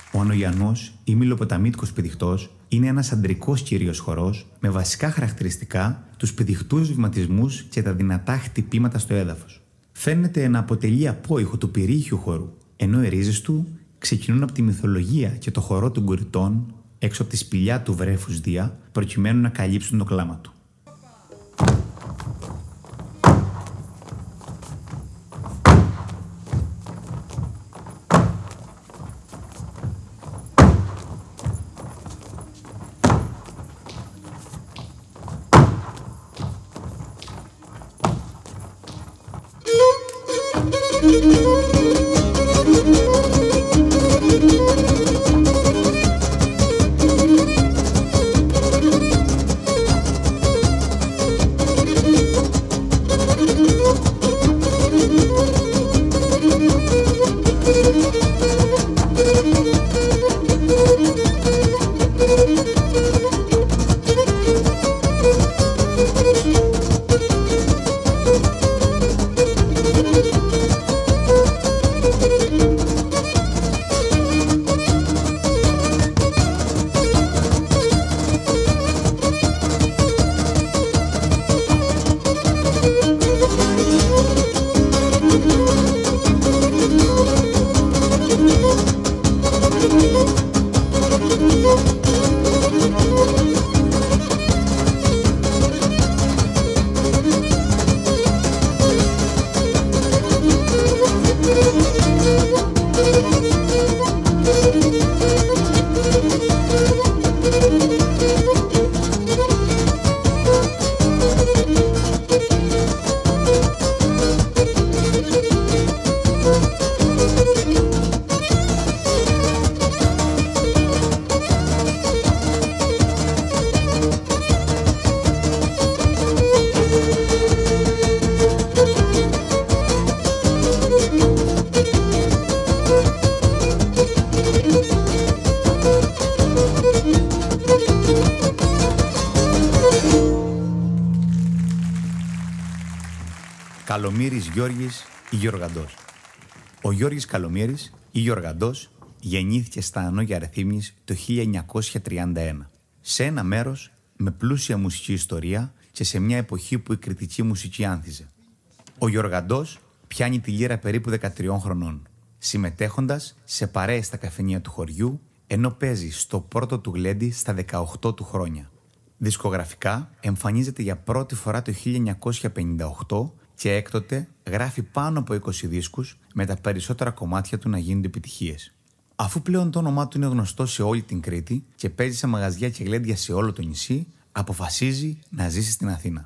Ο Ανογιαννός ή Μιλοποταμίτικος πηδιχτός είναι ένας αντρικός κυρίως χορός με βασικά χαρακτηριστικά τους πηδιχτούς βηματισμούς και τα δυνατά χτυπήματα στο έδαφος. Φαίνεται να αποτελεί απόϊχο του πυρήχιου χορού, ενώ οι ρίζες του ξεκινούν από τη μυθολογία και το χορό των κουριτών έξω από τη σπηλιά του βρέφους Δία, προκειμένου να καλύψουν το κλάμα του. Καλομύρης Γιώργης ή Γιοργαντός. Ο Γιώργης Καλομύρης ή Γιοργαντός γεννήθηκε στα Ανόγια Ρεθύμνης το χίλια εννιακόσια τριάντα ένα. Σε ένα μέρος με πλούσια μουσική ιστορία και σε μια εποχή που η κριτική μουσική άνθιζε. Ο Γιοργαντός πιάνει τη λύρα περίπου δεκατριών χρονών, συμμετέχοντας σε παρέες στα καφενεία του χωριού, ενώ παίζει στο πρώτο του γλέντι στα δεκαοκτώ του χρόνια. Δισκογραφικά εμφανίζεται για πρώτη φορά το χίλια εννιακόσια πενήντα οκτώ και έκτοτε γράφει πάνω από είκοσι δίσκους, με τα περισσότερα κομμάτια του να γίνονται επιτυχίες. Αφού πλέον το όνομά του είναι γνωστό σε όλη την Κρήτη και παίζει σε μαγαζιά και γλέντια σε όλο το νησί, αποφασίζει να ζήσει στην Αθήνα.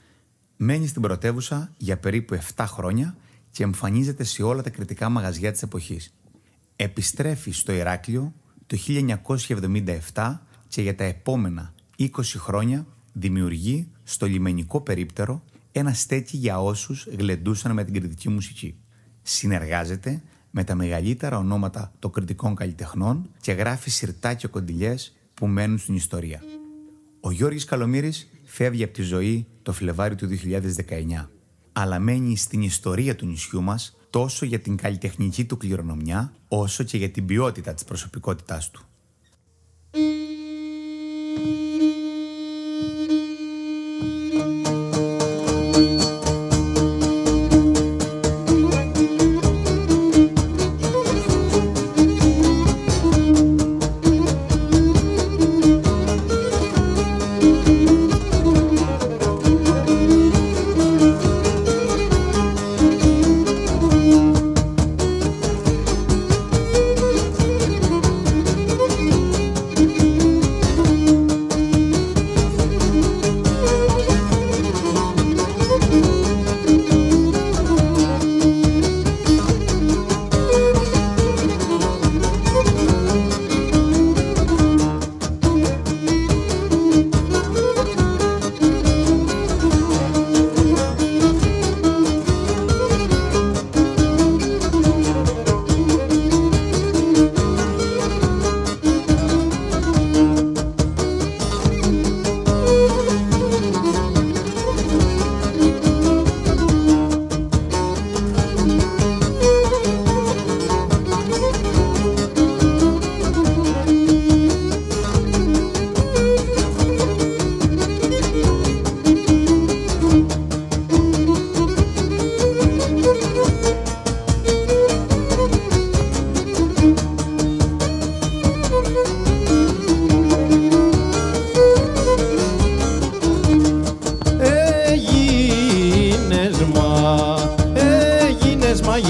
Μένει στην πρωτεύουσα για περίπου επτά χρόνια και εμφανίζεται σε όλα τα κρητικά μαγαζιά της εποχής. Επιστρέφει στο Ηράκλειο το χίλια εννιακόσια εβδομήντα επτά και για τα επόμενα είκοσι χρόνια δημιουργεί στο λιμενικό περίπτερο ένα στέκι για όσους γλεντούσαν με την κρητική μουσική. Συνεργάζεται με τα μεγαλύτερα ονόματα των κρητικών καλλιτεχνών και γράφει συρτά και κοντιλιές που μένουν στην ιστορία. Ο Γιώργης Καλομύρης φεύγει από τη ζωή το Φλεβάριο του δύο χιλιάδες δεκαεννιά, αλλά μένει στην ιστορία του νησιού μας τόσο για την καλλιτεχνική του κληρονομιά, όσο και για την ποιότητα της προσωπικότητάς του.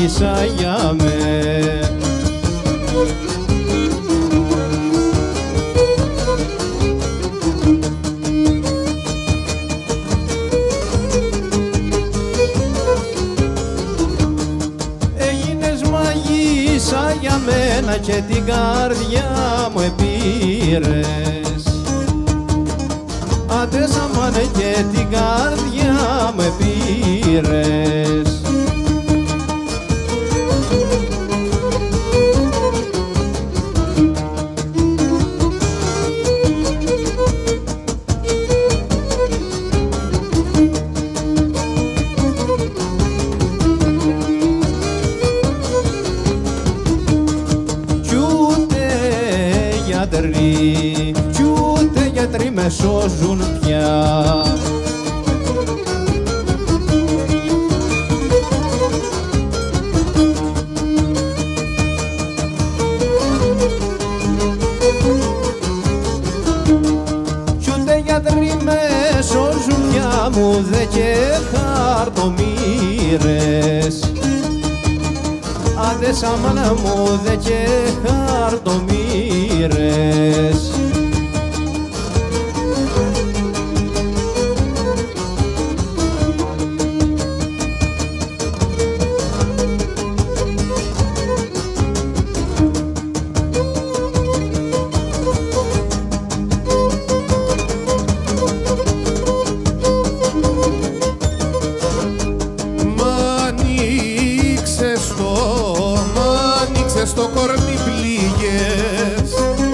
μάγισσα για με. Έγινες μάγισσα για μένα και την καρδιά μου επήρες. Άντε σαμάνε και την καρδιά μου επήρες. Κι ούτε γιατροί, κι ούτε γιατροί με σώζουν πια. Κι ούτε γιατροί με σώζουν πια, μου δε και χαρτομοίρες. Άντε σαμάνα μου δε και χαρτομοίρες. Στο κορμί πλήγες,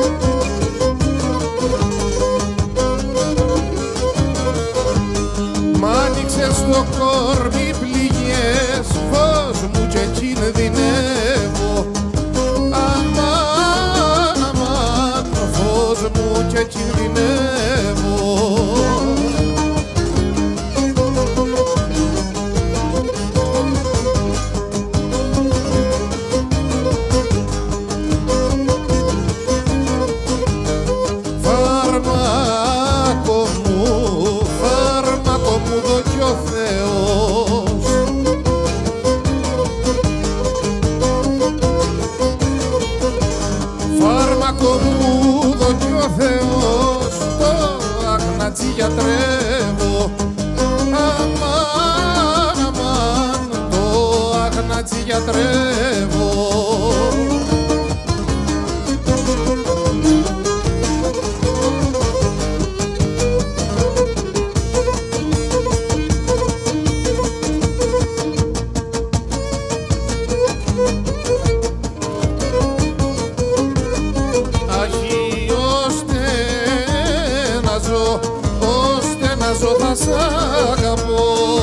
μ' άνοιξες στο κορμί πληγές, φως μου και κινδυνεύω. Αμάν, αμάν, φως μου και κινδυνεύω. Γιατρεύω, αμάν, αμάν, το αγνάτσι γιατρεύω. Αχι, ώστε να ζω, θα σ' αγαπώ.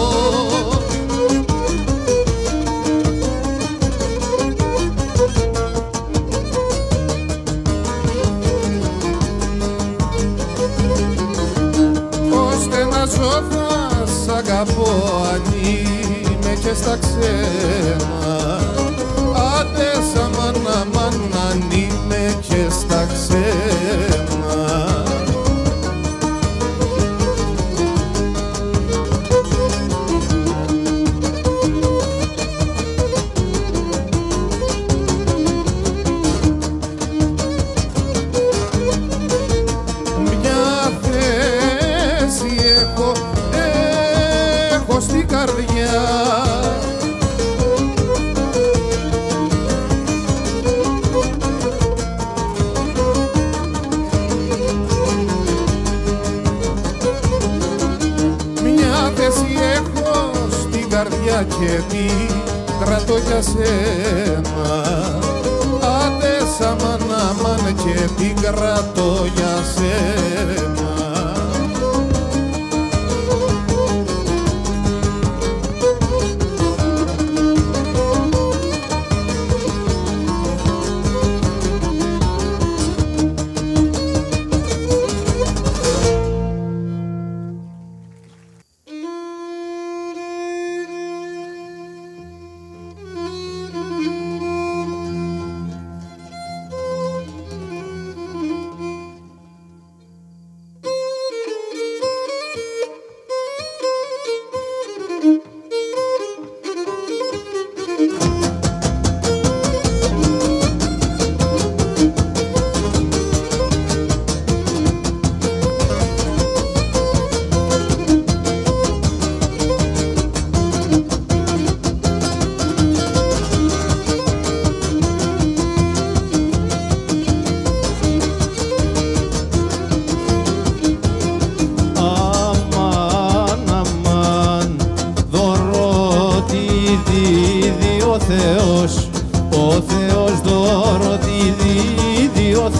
Ώστε να ζω θα σ' αγαπώ, αν είμαι και στα ξένα. Άντε σαμάν, αμάν, αν είμαι και στα ξένα. Έχω, έχω στην καρδιά, μια θέση έχω στην καρδιά και την κρατώ για σένα. Άντε σαμάν, αμάν και την κρατώ για σένα.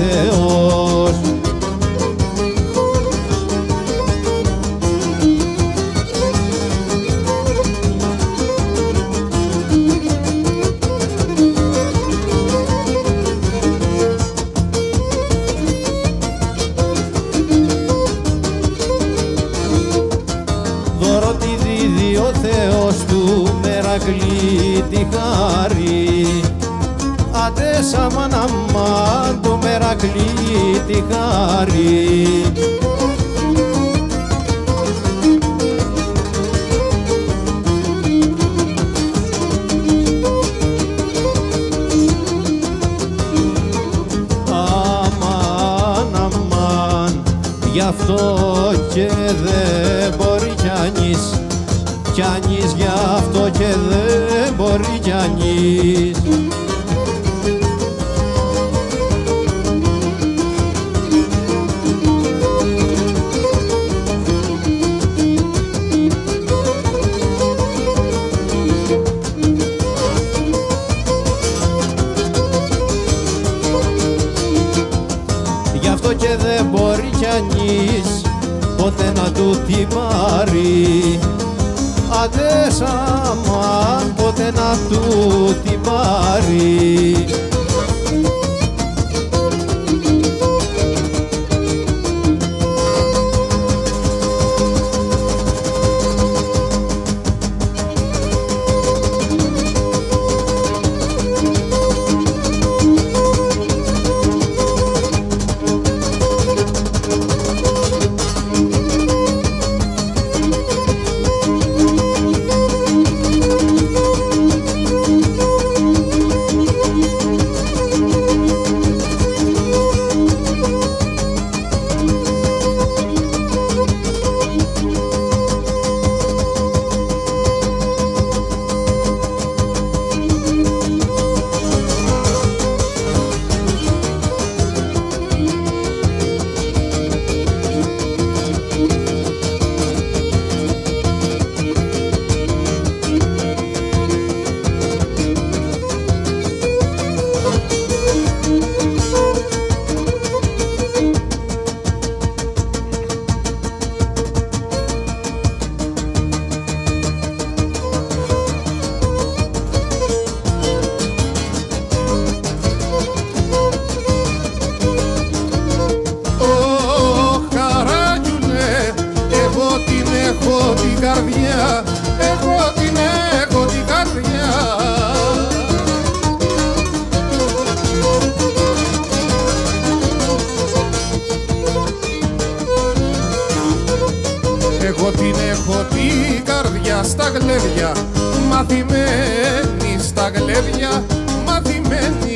Θεός. Δώρο τη δίδει ο Θεός του Μερακλή τη χάρη. Αντες αμάν αμάν του Μερακλή τη χάρη. Αμάν αμάν, γι' αυτό και δεν μπορεί κανείς, κανείς γι' αυτό και δεν μπορεί κανείς. Γι' αυτό και δεν μπορεί κανείς ποτέ να του την πάρει. Αντες αμάν ποτέ να του την πάρει. καρδιά, εγώ την έχω την καρδιά. Εγώ την έχω την καρδιά στα γλέδια, μαθημένη στα γλέδια, μαθημένη.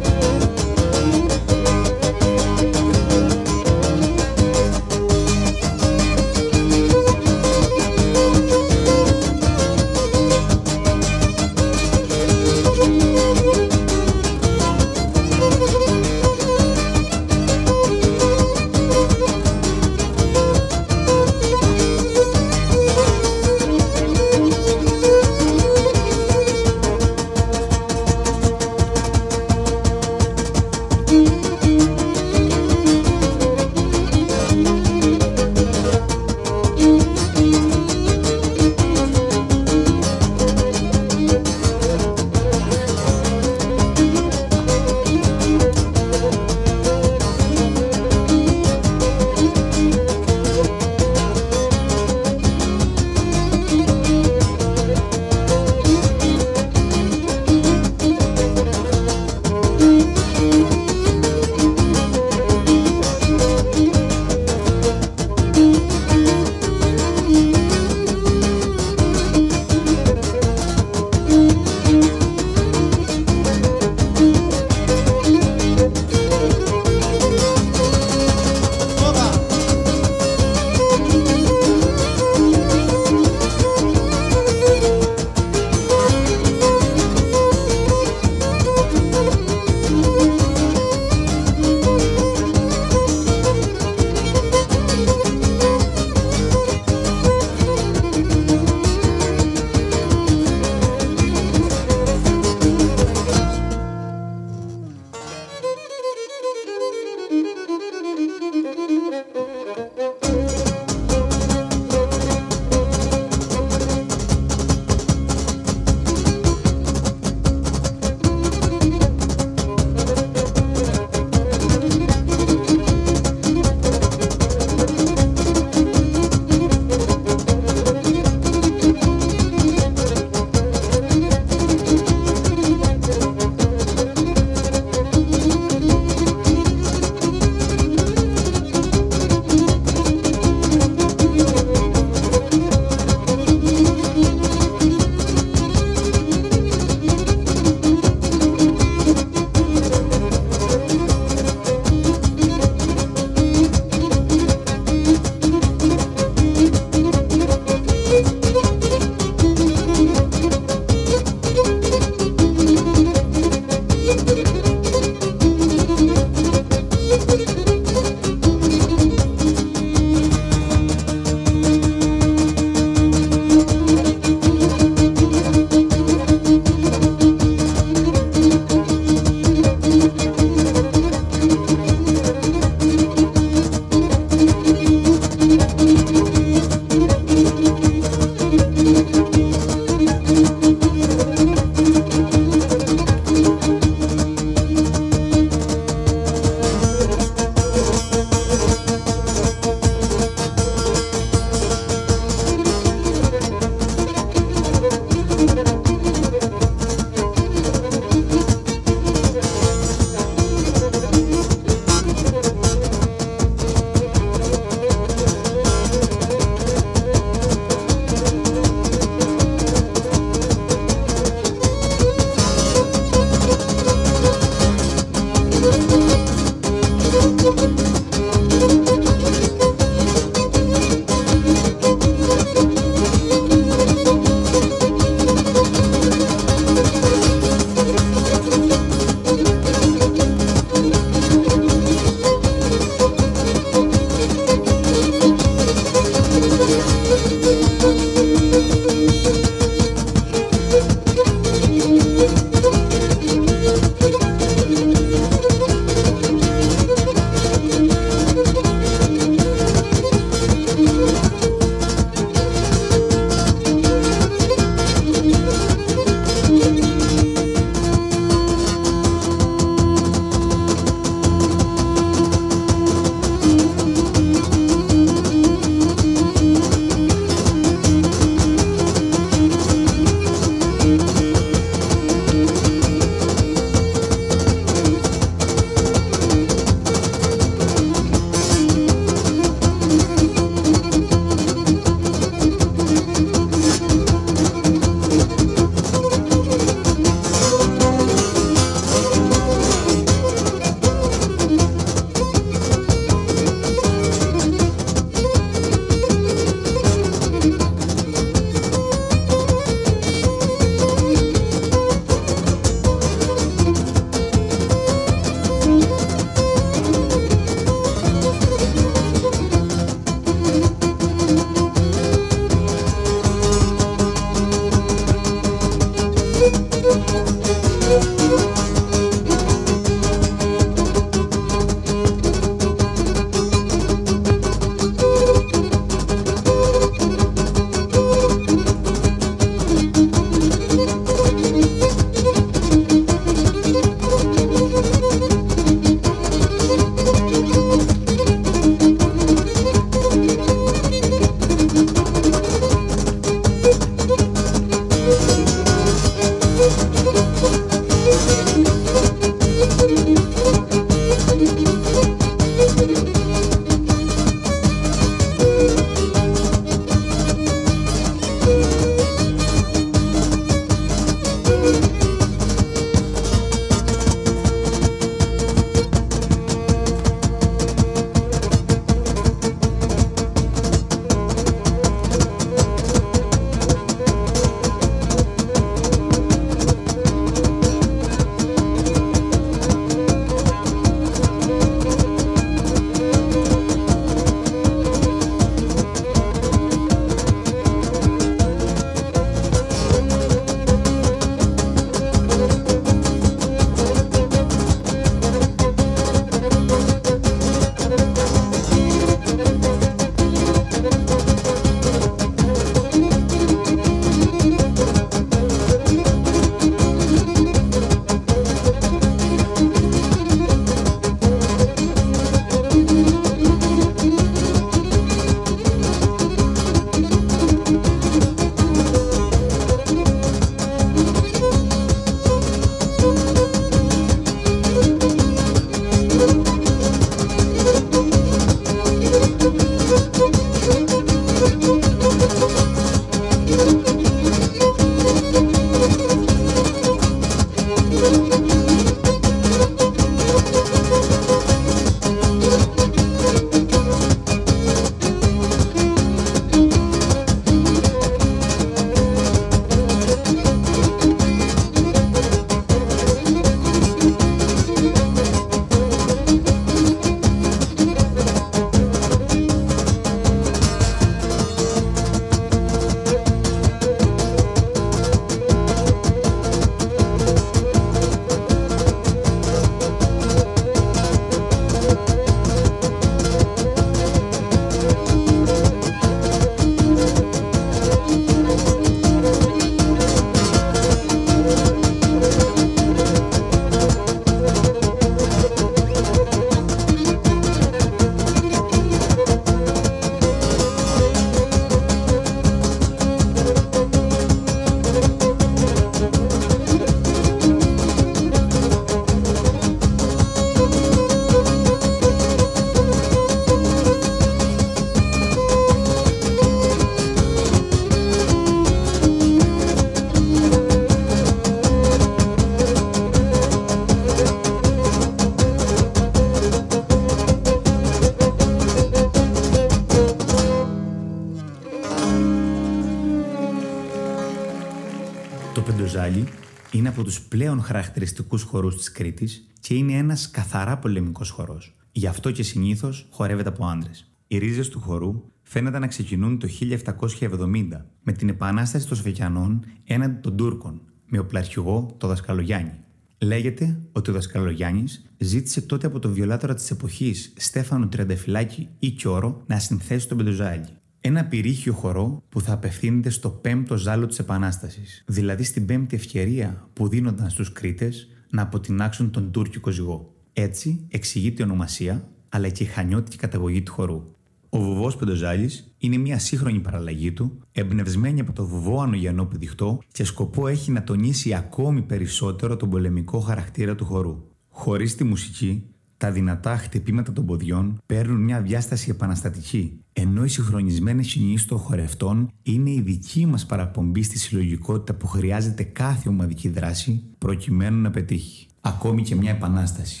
Το Πεντοζάλι είναι από τους πλέον χαρακτηριστικούς χορούς της Κρήτης και είναι ένας καθαρά πολεμικός χορός. Γι' αυτό και συνήθως χορεύεται από άντρες. Οι ρίζες του χορού φαίνεται να ξεκινούν το χίλια επτακόσια εβδομήντα με την επανάσταση των Σφακιανών έναντι των Τούρκων, με οπλαρχηγό το Δασκαλογιάννη. Λέγεται ότι ο Δασκαλογιάννης ζήτησε τότε από τον βιολάτορα της εποχής Στέφανο Τριανταφυλάκη ή Κιόρο να συνθέσει τον Πεντοζάλι. Ένα πυρήχιο χορό που θα απευθύνεται στο πέμπτο ζάλο της Επανάστασης, δηλαδή στην πέμπτη ευκαιρία που δίνονταν στους Κρήτες να αποτινάξουν τον τουρκικό ζυγό. Έτσι εξηγείται η ονομασία, αλλά και η χανιώτικη καταγωγή του χορού. Ο βουβός Πεντοζάλης είναι μια σύγχρονη παραλλαγή του, εμπνευσμένη από το βουβό Ανογιανό πηδιχτό και σκοπό έχει να τονίσει ακόμη περισσότερο τον πολεμικό χαρακτήρα του χορού. Χωρίς τη μουσική, τα δυνατά χτυπήματα των ποδιών παίρνουν μια διάσταση επαναστατική, ενώ οι συγχρονισμένες κινήσεις των χορευτών είναι η δική μας παραπομπή στη συλλογικότητα που χρειάζεται κάθε ομαδική δράση προκειμένου να πετύχει, ακόμη και μια επανάσταση.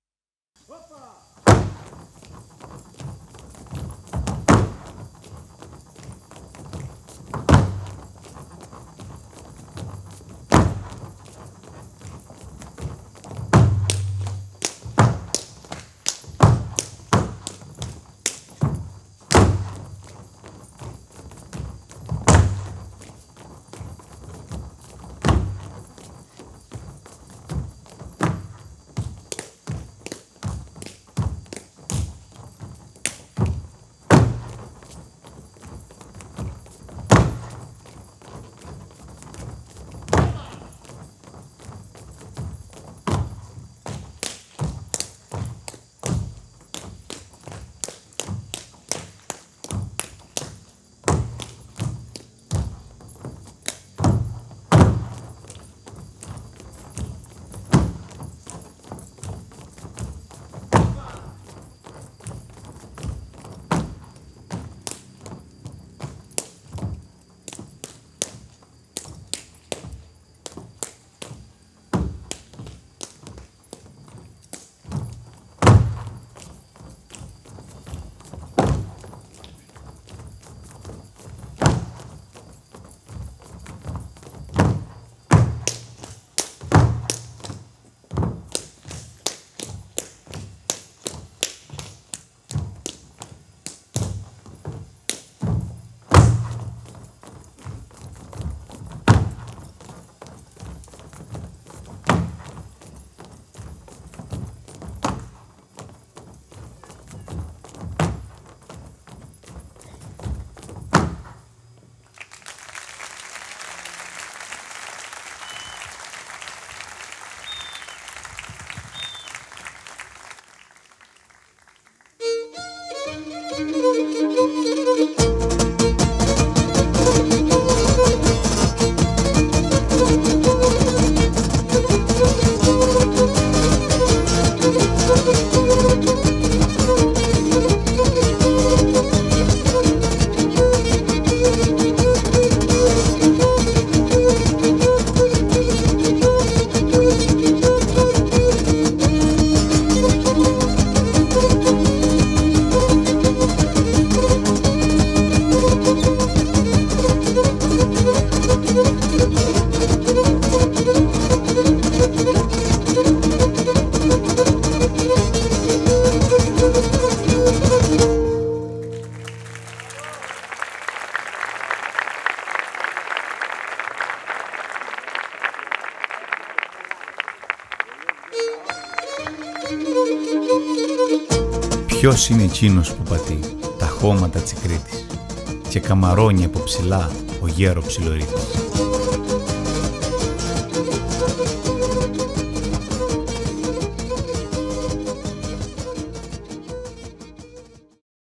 Ποιος είναι εκείνος που πατεί τα χώματα της Κρήτης και καμαρώνει από ψηλά ο γέρο ψιλορίτης.